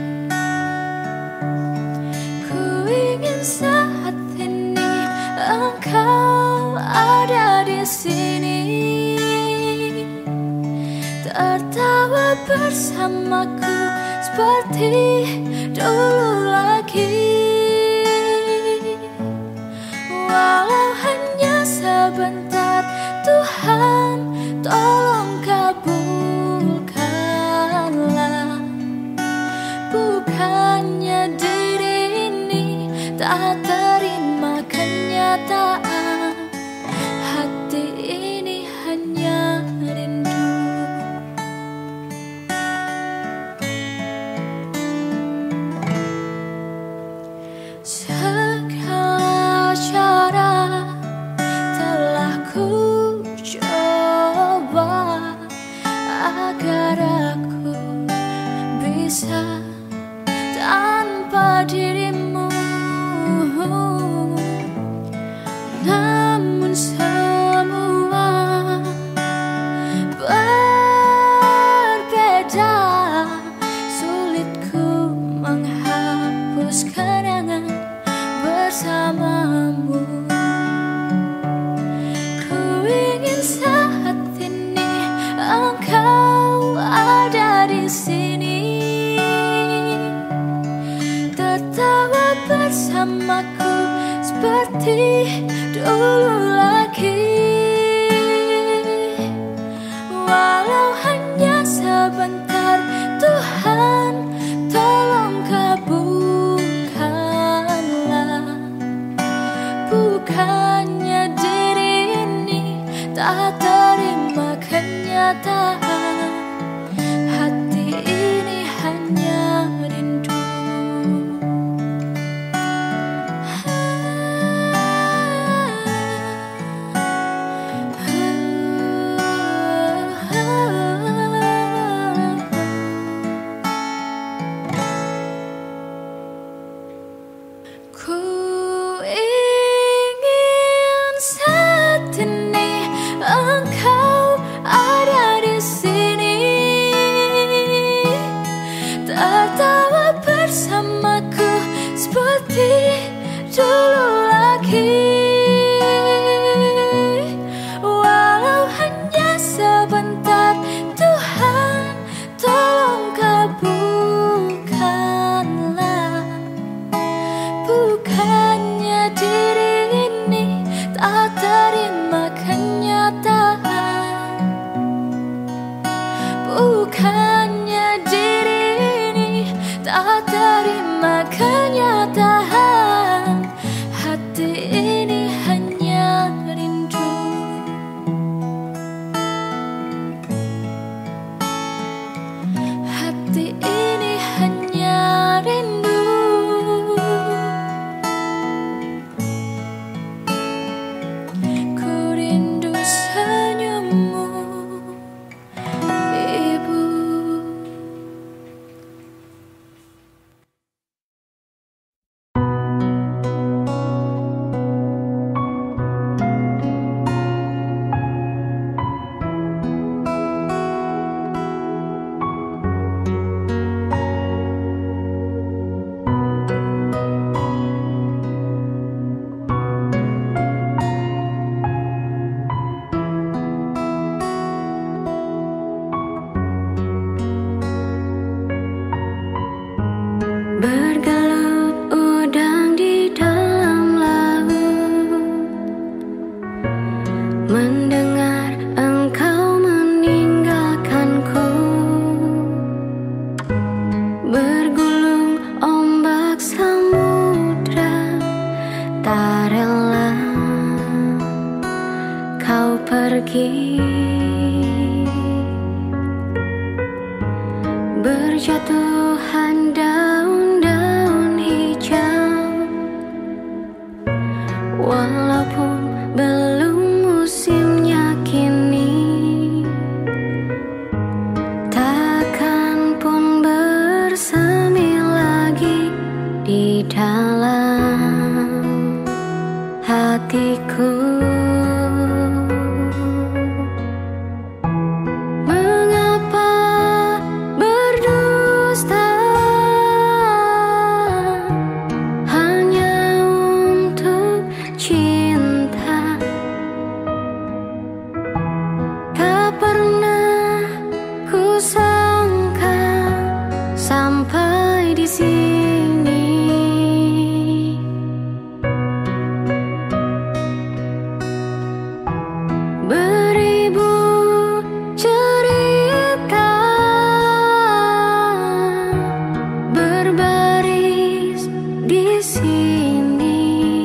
Ku ingin saat ini engkau ada di sini, tertawa bersamaku seperti dulu lagi. Walau hanya sebentar, Tuhan tolong kabulkanlah. Bukannya diri ini tak terima kenyataan, hati ini hanya rindu. Segala cara telah ku coba agar aku bisa tanpa dirimu. Namun semua berbeda, sulit ku menghapus kenangan bersamamu. Ku ingin saat ini engkau ada di sini, tertawa bersamaku seperti dulu lagi. Walau hanya sebentar, Tuhan tolong kabulkanlah. Bukannya diri ini tertawa bersamaku seperti dulu lagi. Walau hanya sebentar, Tuhan tolong kabulkanlah. Bukannya diri ini tak terima kenyataan, bukannya diri ini tak terima kenyataan. Hati ini hanya rindu, hati ini hanya rindu. Ku rindu senyummu, Ibu. Bergelut udang di dalam laut, mendengar engkau meninggalkanku. Bergulung ombak samudra, tak rela kau pergi. Berjatuhan daun-daun hijau, walaupun belum musimnya kini, takkan pun bersemi lagi di dalam hatiku. Sampai di sini, beribu cerita berbaris di sini,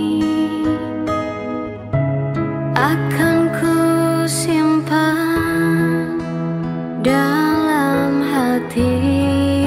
akan ku simpan dalam hati.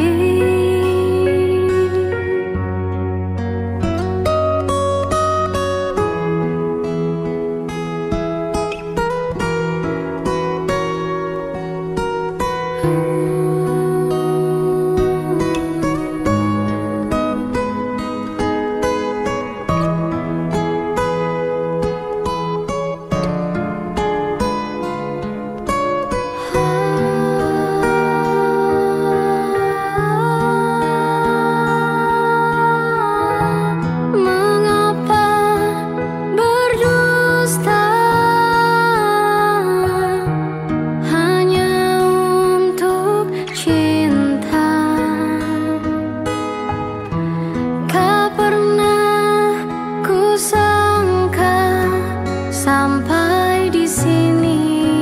Sampai di sini,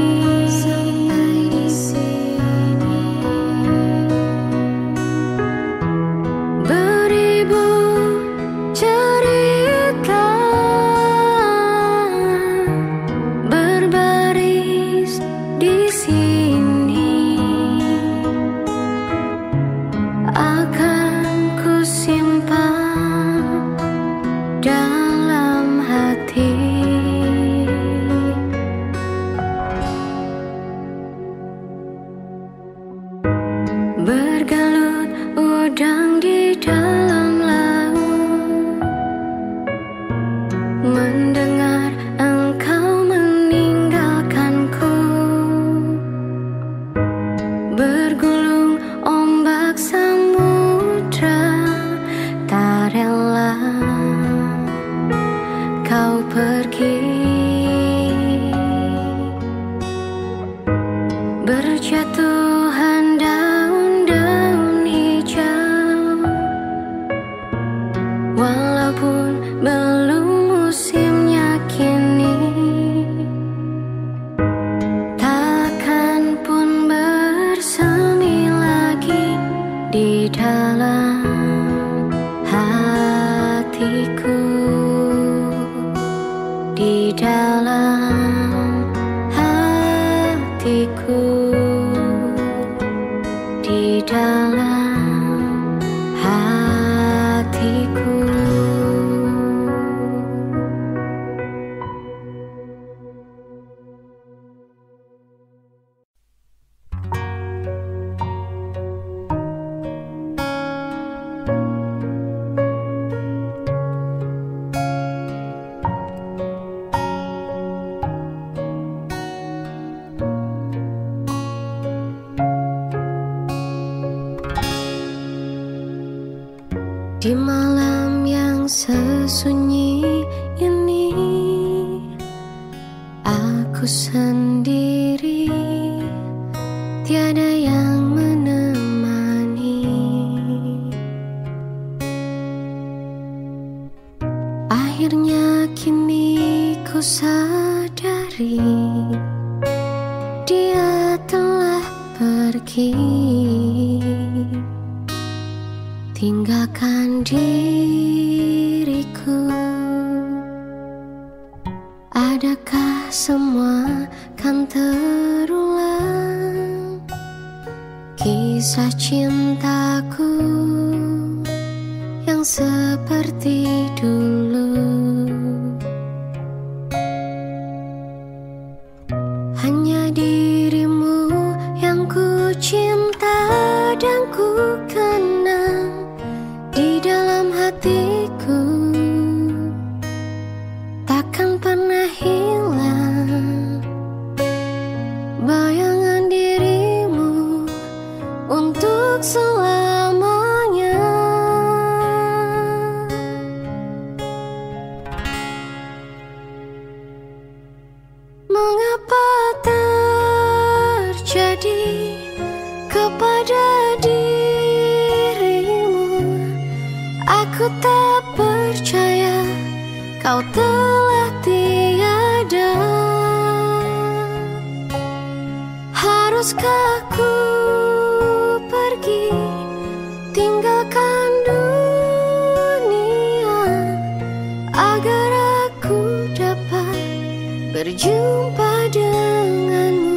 beribu cerita berbaris di sini, akan ku simpan dalam hati. Bergelut udang di dalam laut, mendengar engkau meninggalkanku. Bergulung ombak samudra, dalam hatiku, di dalam hatiku, di dalam hatiku. Di malam yang sesunyi ini, aku sendiri, tiada yang menemani. Akhirnya kini ku sadari, dia telah pergi, tinggalkan diriku. Adakah semua kan terulang, kisah cintaku yang seperti dulu? Hanya dirimu yang ku cinta dan ku kenang di dalam hatiku, takkan pernah hilang bayangan dirimu untuk selamanya. Mengapa terjadi kepada dirimu? Aku tak percaya kau telah tiada. Haruskah ku pergi, tinggalkan dunia, agar aku dapat berjumpa denganmu?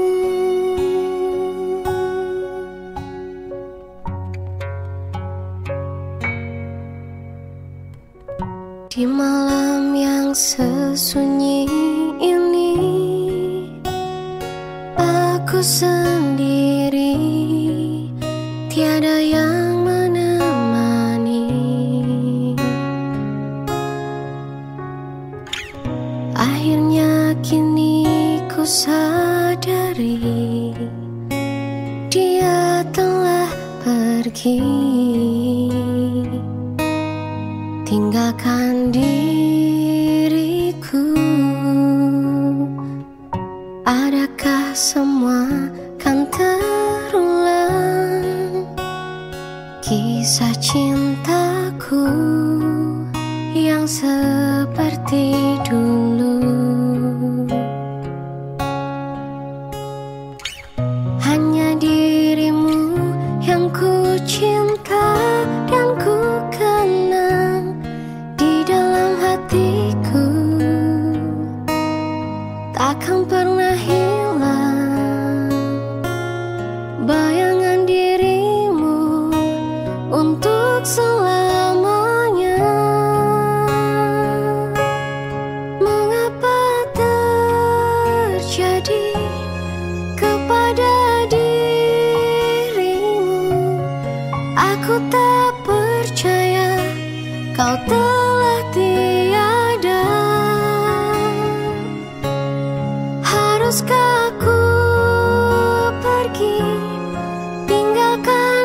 Di malam yang sesunyi ini, aku sendiri, tiada yang menemani. Akhirnya kini ku sadari, dia telah pergi, tinggalkan diriku. Adakah semua kan terulang, kisah cintaku yang seperti dulu? Hanya dirimu yang ku cinta dan ku kenang di dalam hatiku, takkan pernah hilang bayangan dirimu untuk selamanya. Mengapa terjadi kepada dirimu? Aku tak percaya kau telah tiada. Haruskah aku pergi, tinggalkan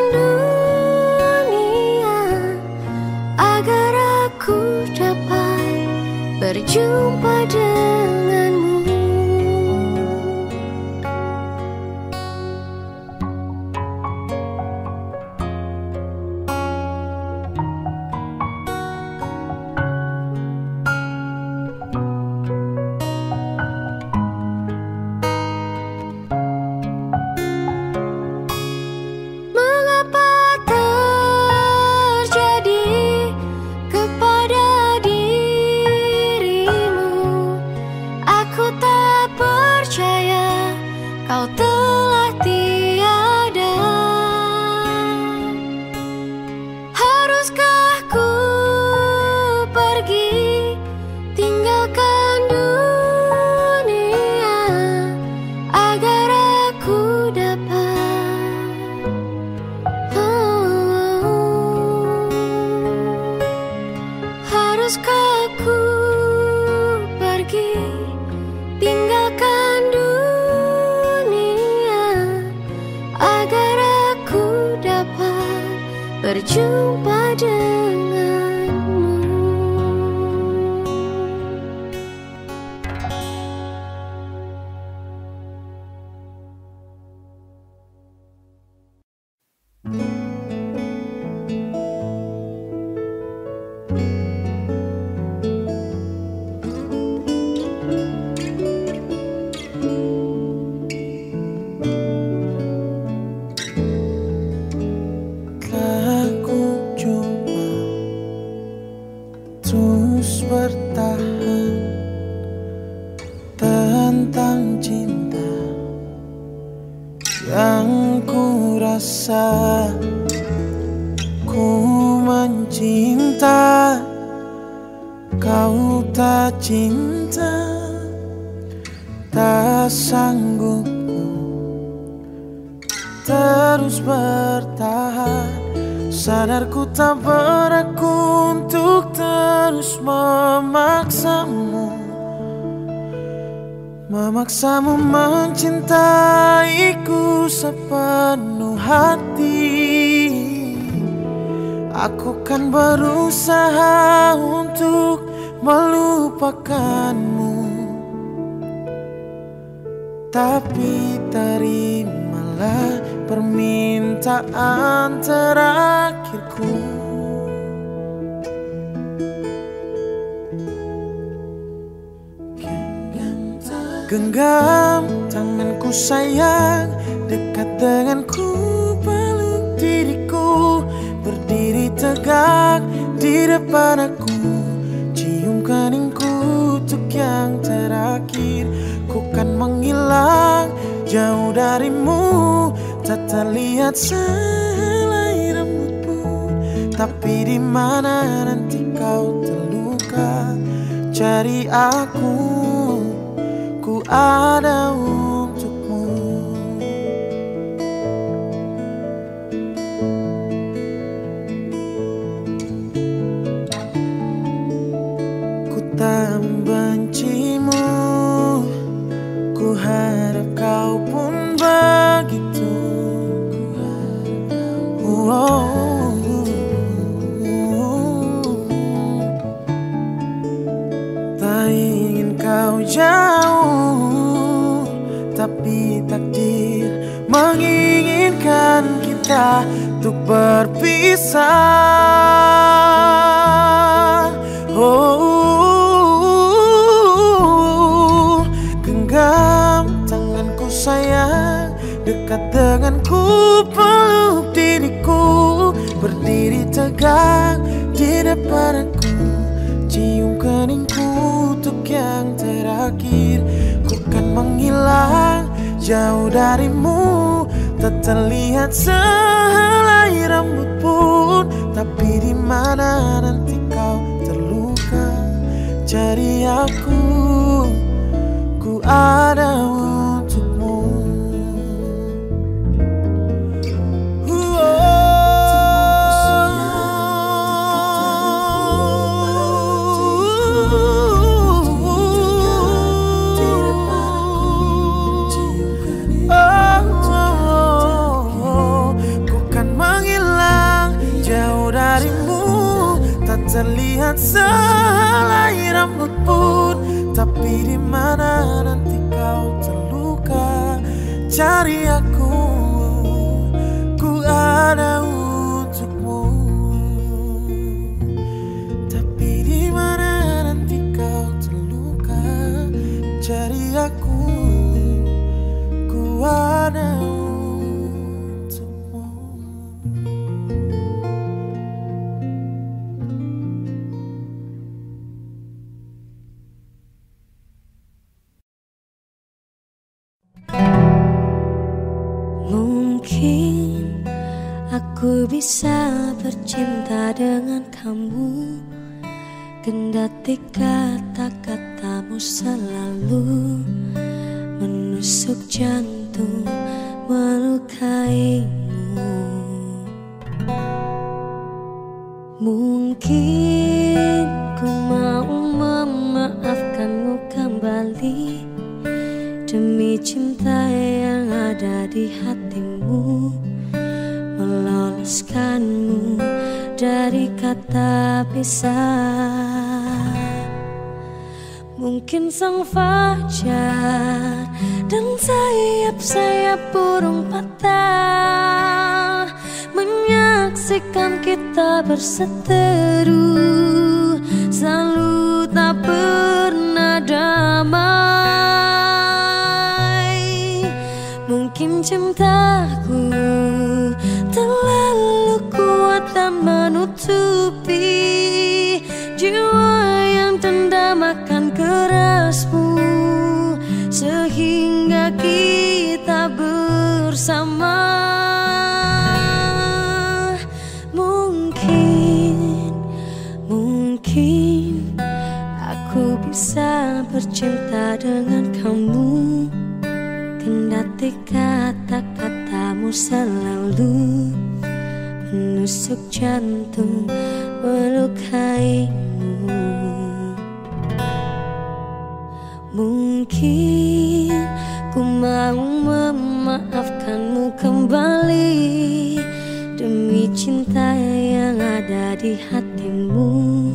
dunia, agar aku dapat berjumpa denganmu? Mengapa Haruskah ku pergi tinggalkan dunia agar aku dapat Haruskah ku pergi tinggalkan dunia agar aku dapat berjumpa denganmu. Aku cuma terus bertahan tentang cinta yang ku rasa. Ku mencinta, kau tak cinta, tak sanggup terus bertahan. Sadarku tak berlaku untuk terus memaksamu mencintaiku sepenuh hati. Aku kan berusaha untuk melupakanmu, tapi terimalah permintaan terakhirku. Genggam tanganku sayang, dekat denganku, peluk diriku, berdiri tegak di depan aku, cium keningku untuk yang terakhir. Ku kan menghilang jauh darimu, tak terlihat selai rambut pun. Tapi di mana nanti kau terluka, cari aku, ku ada untukmu. Ku tak membencimu, ku harap kau pun begitu. Tak ingin kau jauh, tapi takdir menginginkan kita untuk berpisah. Genggam tanganku sayang, dekat denganku, peluk diriku, berdiri tegak di depan aku, cium keningku untuk yang terakhir. Ku kan menghilang jauh darimu, tak terlihat sehelai rambut pun. Tapi di mana nanti kau terluka, cari aku, ku ada untukmu. Terlihat sehelai rambut pun, tapi di mana nanti kau terluka, cari aku, ku ada untukmu. Tapi di mana nanti kau terluka, cari aku, ku ada untukmu. Mungkin aku bisa bercinta dengan kamu, kendati kata-katamu selalu menusuk jantung, melukaimu. Mungkin ku mau memaafkanmu kembali demi cinta yang ada di hatimu, meloloskanmu dari kata pisah. Mungkin sang fajar dan sayap-sayap burung patah menyaksikan kita berseteru, selalu tak pernah damai. Mungkin cintaku terlalu kuat dan menutupi jiwa yang dendam akan kerasmu, sehingga kita bersama. Mungkin aku bisa bercinta dengan kamu, kendati kata-katamu selalu menusuk jantung, melukaimu. Mungkin ku mau memaafkanmu kembali demi cinta yang ada di hatimu,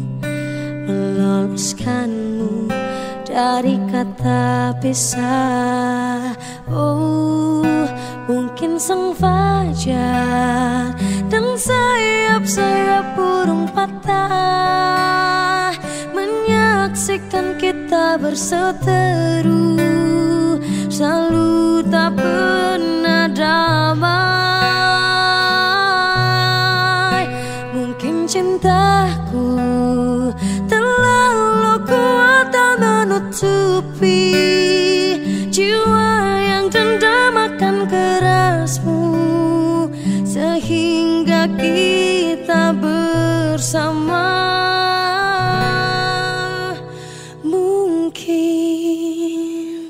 meloloskanmu dari kata pisah. Oh, mungkin sang fajar dan sayap-sayap burung patah menyaksikan kita berseteru, selalu tak pernah damai. Mungkin cintaku terlalu kuat dan menutupi jiwa yang dendam akan kerasmu, sehingga kita bersama. Mungkin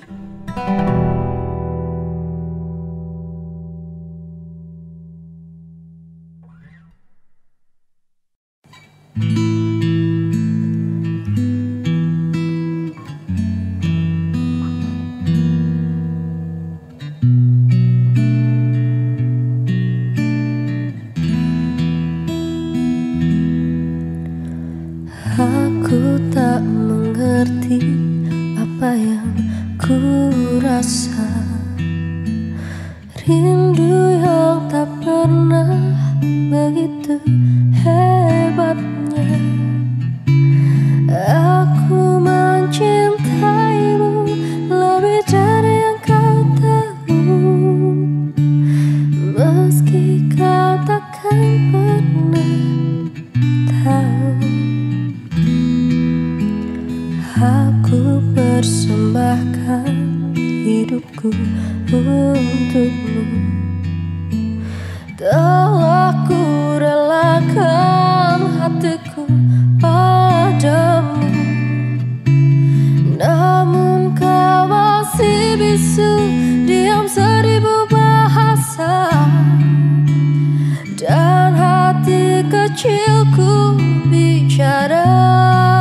aku tak mengerti apa yang ku rasa, rindu yang tak pernah begitu hebatnya. Aku mencintaimu lebih dari yang kau tahu, meski kau takkan pernah tahu. Aku persembahkan hidupku untukmu, telah ku relakan hatiku padamu. Namun kau masih bisu, diam 1000 bahasa, dan hati kecilku bicara.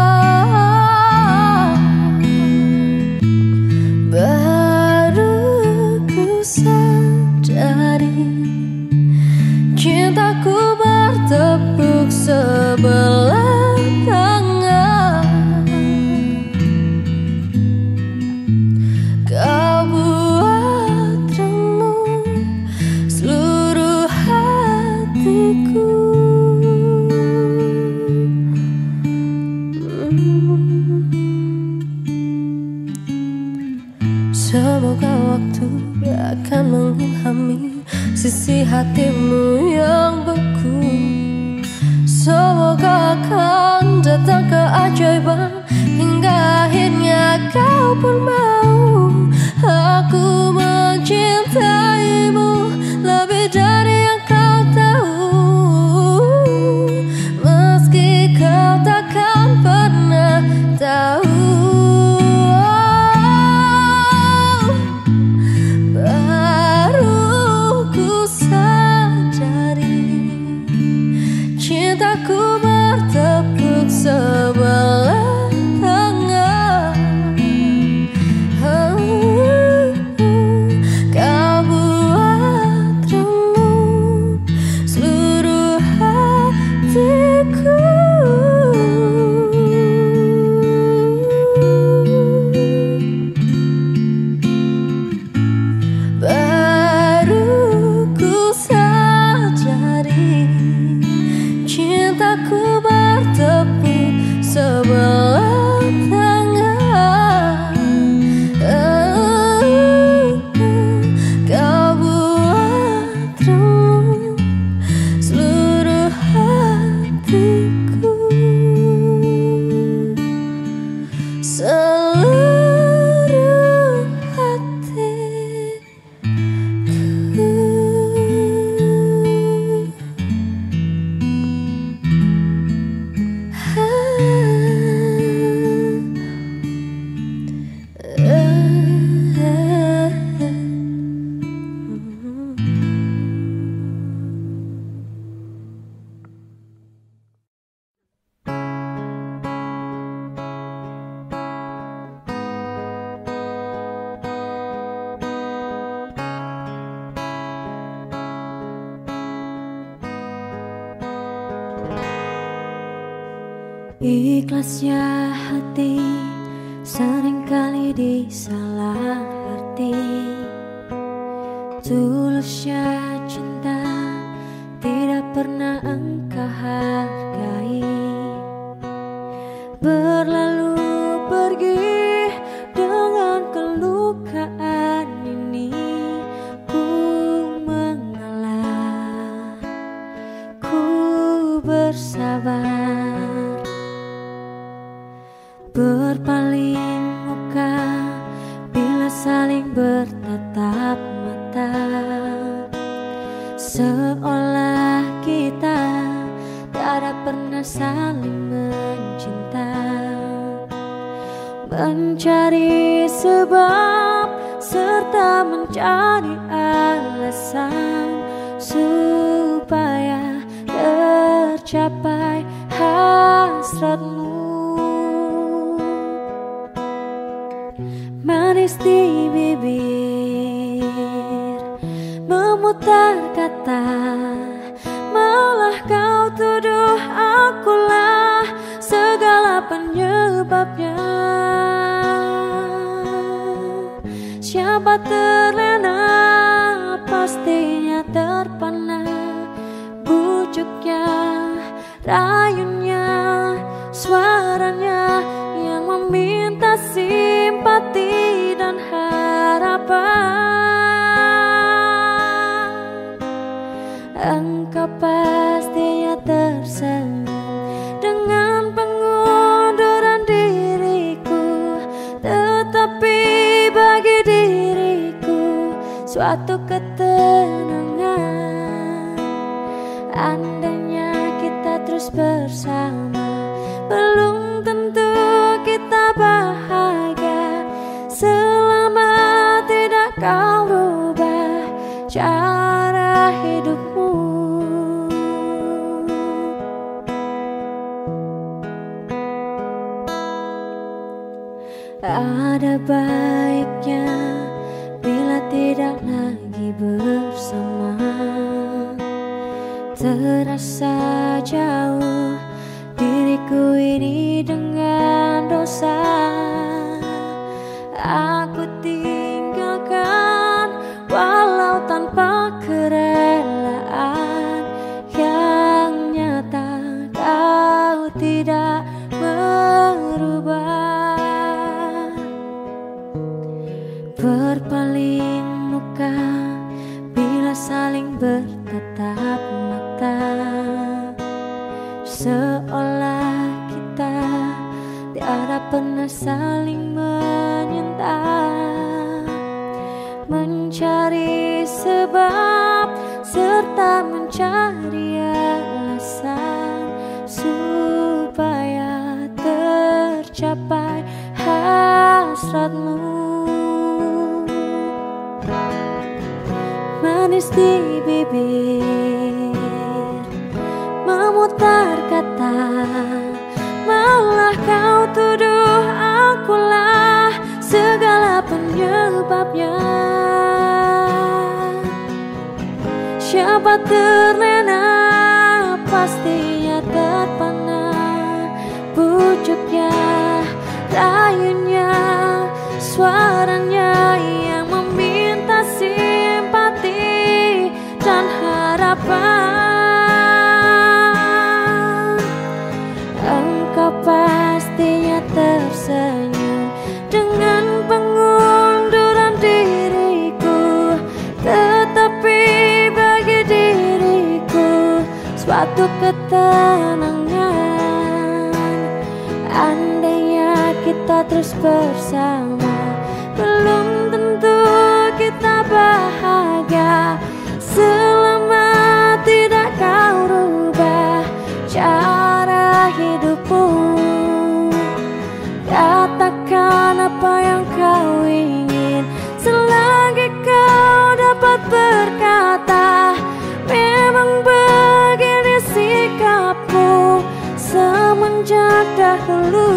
Cintaku bertepuk sebelah tangan, kau buat remuk seluruh hatiku. Semoga waktu akan mengilhami sisi hatimu yang beku. Semoga akan datang keajaiban hingga akhirnya kau pun mau. Aku mencintaimu lebih dari yang kau tahu. cintaku bertepuk sebelah tangan. Kau buat remuk seluruh hatiku. Baru ku sadari cintaku bertepuk sebelah tangan. Kau buat remuk seluruh hatiku. Seluruh hatiku. Ikhlasnya hati seringkali disalah arti. Tulusnya cinta tidak pernah engkau hargai. Berlalu pergi dengan kelukaan ini. Ku mengalah, ku bersabar. Berpaling muka bila saling bertatap mata, seolah kita tak ada pernah saling mencinta. Mencari sebab serta mencari alasan supaya tercapai hasratmu. Manis di bibir, memutar kata, malah kau tuduh akulah segala penyebabnya. Siapa terlena pastinya terpana, bujuknya, rayunya, suaranya yang meminta simpati dan harapan. Engkau pastinya tersenyum dengan pengunduran diriku, tetapi bagi diriku suatu ketenangan. Andainya kita terus bersama, belum tentu kita bahagia selama tidak kau rubah cara hidupmu. Ada baiknya bila tidak lagi bersama. Terasa jauh diriku ini dengan dosa. Aku tinggalkan walau tanpa kerelaan. Yang nyata kau tidak berubah. Berpaling muka bila saling bertatap mata, seolah kita tiada pernah saling menyinta. Mencari sebab serta mencari alasan supaya tercapai hasratmu. Manis di bibir, memutar sebabnya. Siapa terlena pastinya terpana, pucuknya, rayunya, suaranya yang meminta simpati dan harapan. Engkau pastinya tersenyum dengan pengunduran diriku, tetapi bagi diriku suatu ketenangan. Andainya kita terus bersama, belum tentu kita bahagia. Selama tidak kau rubah cara hidupmu, katakan apa yang kau ingin. Selagi kau dapat berkata, memang begini sikapmu semenjak dahulu.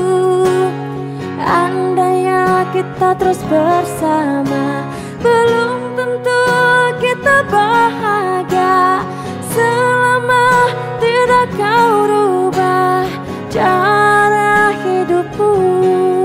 Andainya kita terus bersama, belum tentu kita bahagia. Selama tidak kau rubah cara hidupmu.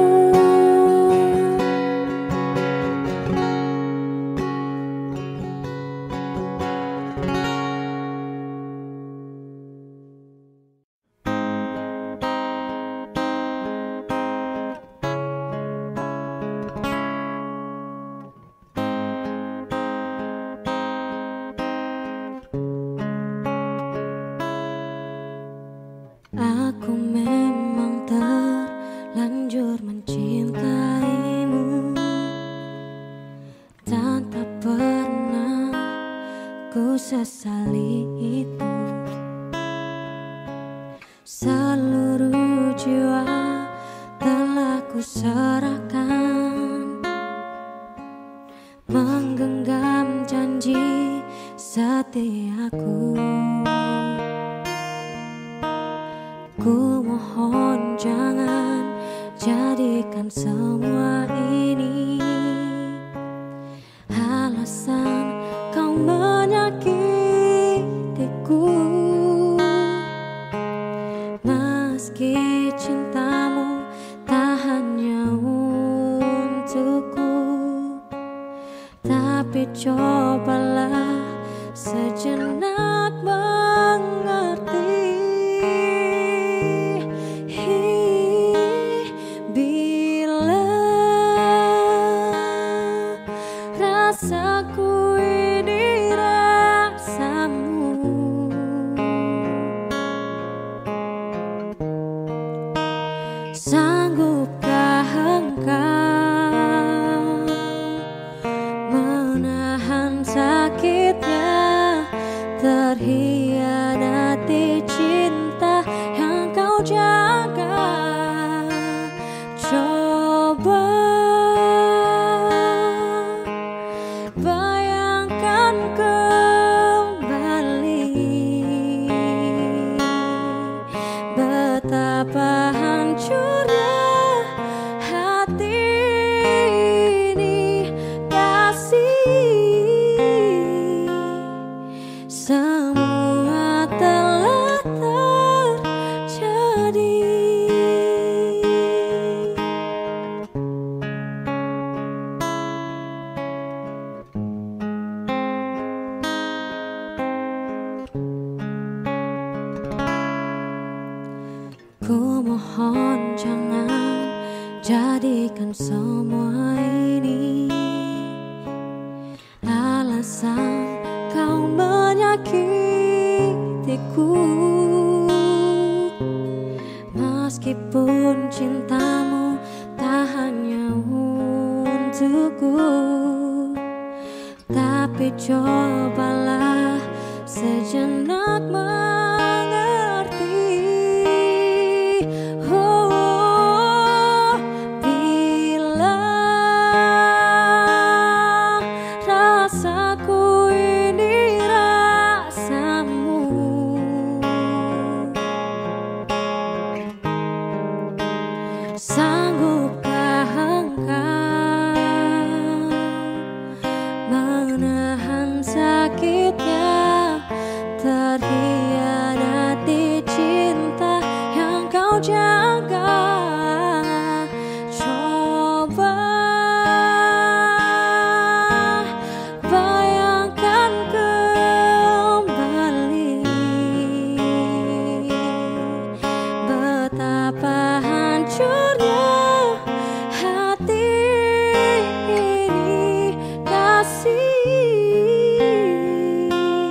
Aku memang terlanjur mencintaimu, dan tak pernah ku sesali itu. Seluruh jiwa telah ku serahkan, menggenggam janji setiaku. Ku mohon jangan jadikan semua ini alasan kau menyakitiku. Meski cintamu tak hanya untukku, tapi cobalah sejenak mengerti. Rasaku ini rasamu, sanggupkah engkau menahan sakitnya, terhianati cinta yang kau jaga? Coba bayangkan kembali betapa hancurnya hati ini. Kasih, semua telah terjadi. Ku mohon jangan jadikan semua ini alasan kau menyakitiku. Meskipun cintamu tak hanya untukku, tapi cobalah sejenak mengerti. Bila rasaku ini rasamu, sanggupkah engkau kau jaga. Coba bayangkan kembali betapa hancurnya hati ini, kasih.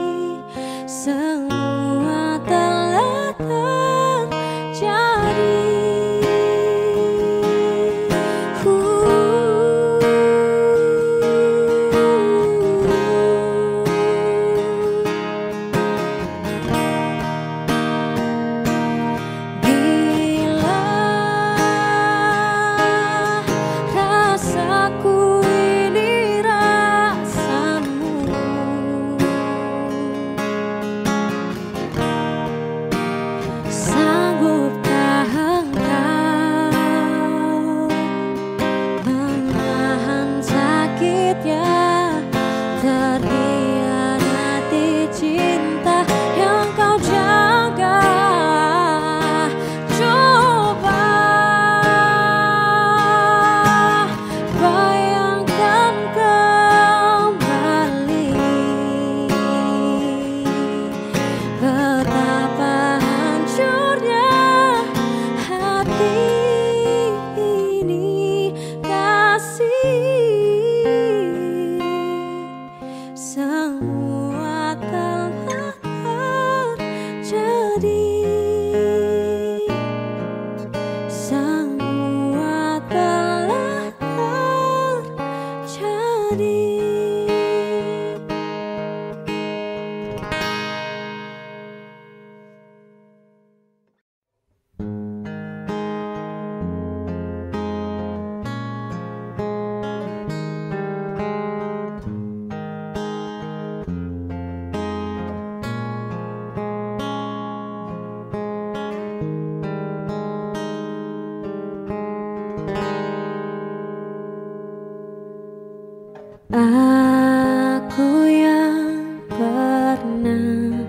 Semua telah terjadi. Bila rasaku ini rasamu, sanggupkah engkau menahan sakitnya terhianati cinta yang kau jaga? Coba bayangkan kembali betapa hancurnya hati ini, kasih. Semua telah terjadi. Semua telah terjadi. Aku yang pernah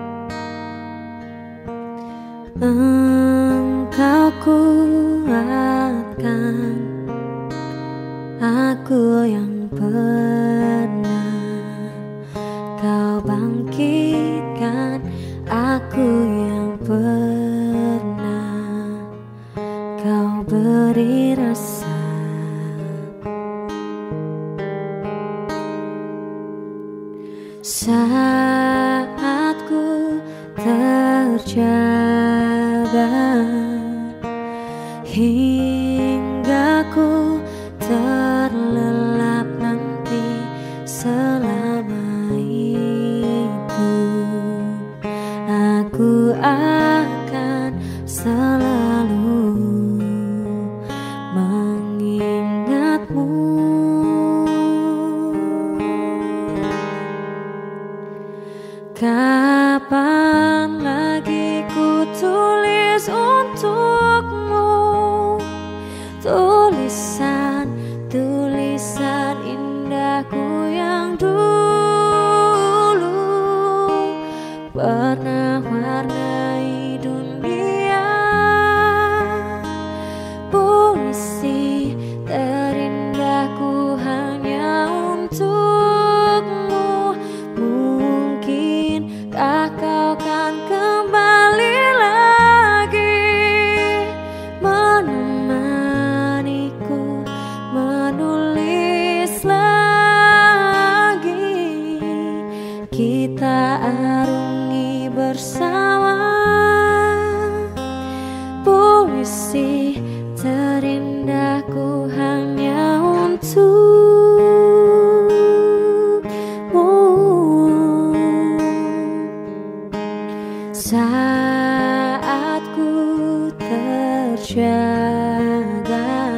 engkau kuatkan, aku yang pernah kau bangkitkan, aku yang pernah kau beri rasa. Saat ku terjaga hingga ku terlelap nanti selama itu, aku akan selalu mengingatmu. Kapan lagi ku tulis untukmu tulisan indahku yang dulu pernah warnai dunia. Puisi terindahku hanya untukmu. Mungkinkah kau kan kembali lagi menemaniku menulis lagi, kita arungi bersama puisi terindahku hanya untukmu. Saat ku terjaga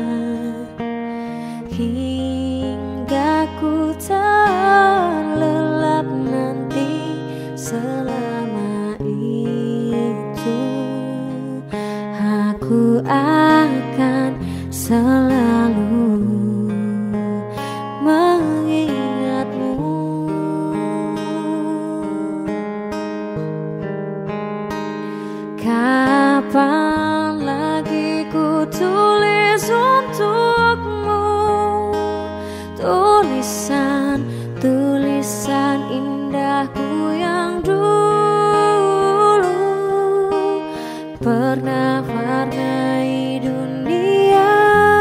hingga ku terlelap nanti selama itu, aku akan selalu mengingatmu. Kapan tulisan indahku yang dulu pernah warnai dunia.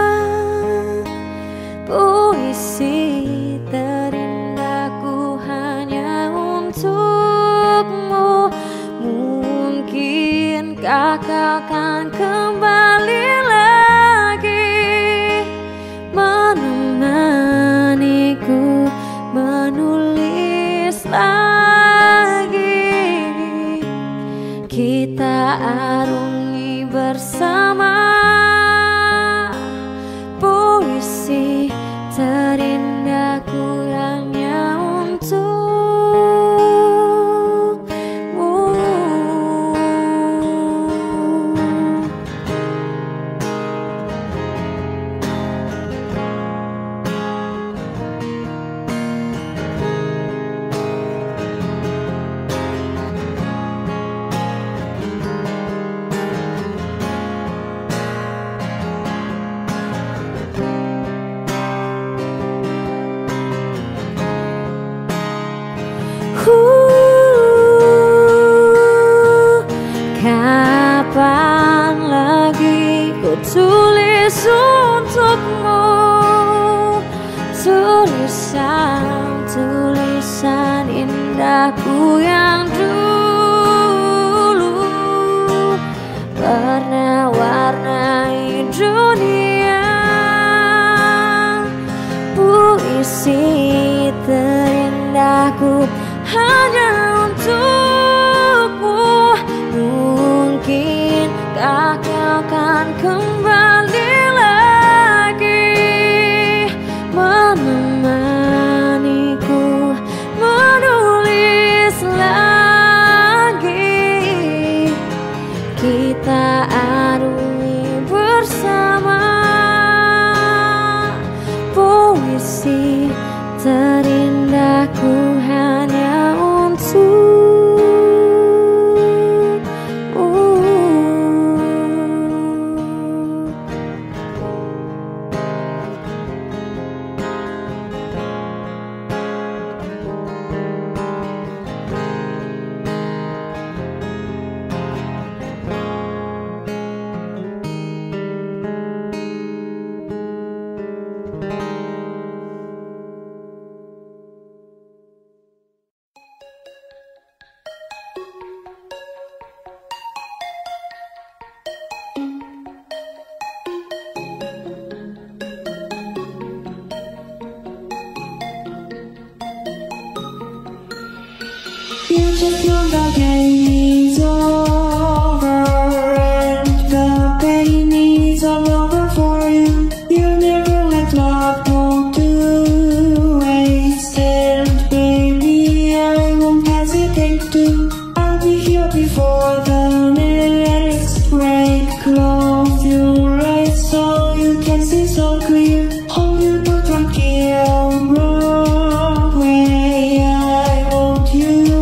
Puisi terindahku hanya untukmu. Mungkinkah kau akan kembali lagi menemaniku menulis lagi. Kita arungi bersama puisi terindahku hanya untukmu. Kapan lagi ku tulis untukmu tulisan indahku yang dulu pernah warnai dunia. Puisi terindahku hanya untukmu. Mungkinkah kau akan kembali lagi menemaniku menulis lagi. Kita arungi bersama puisi terindahku hanya untukmu. You just know the game is over and the pain is all over for you. You never let love go to waste, and baby I won't hesitate to. I'll be here before the next break. Close your eyes so you can see so clear. Hold you to tranquil Broadway. I want you.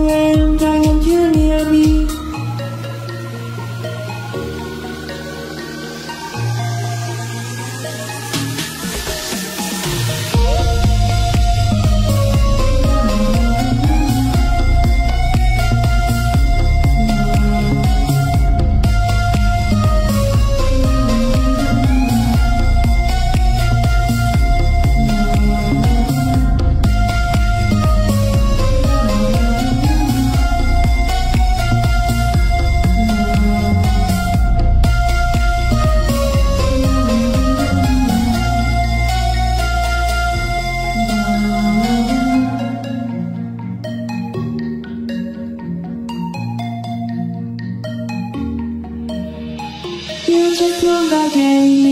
You just know the game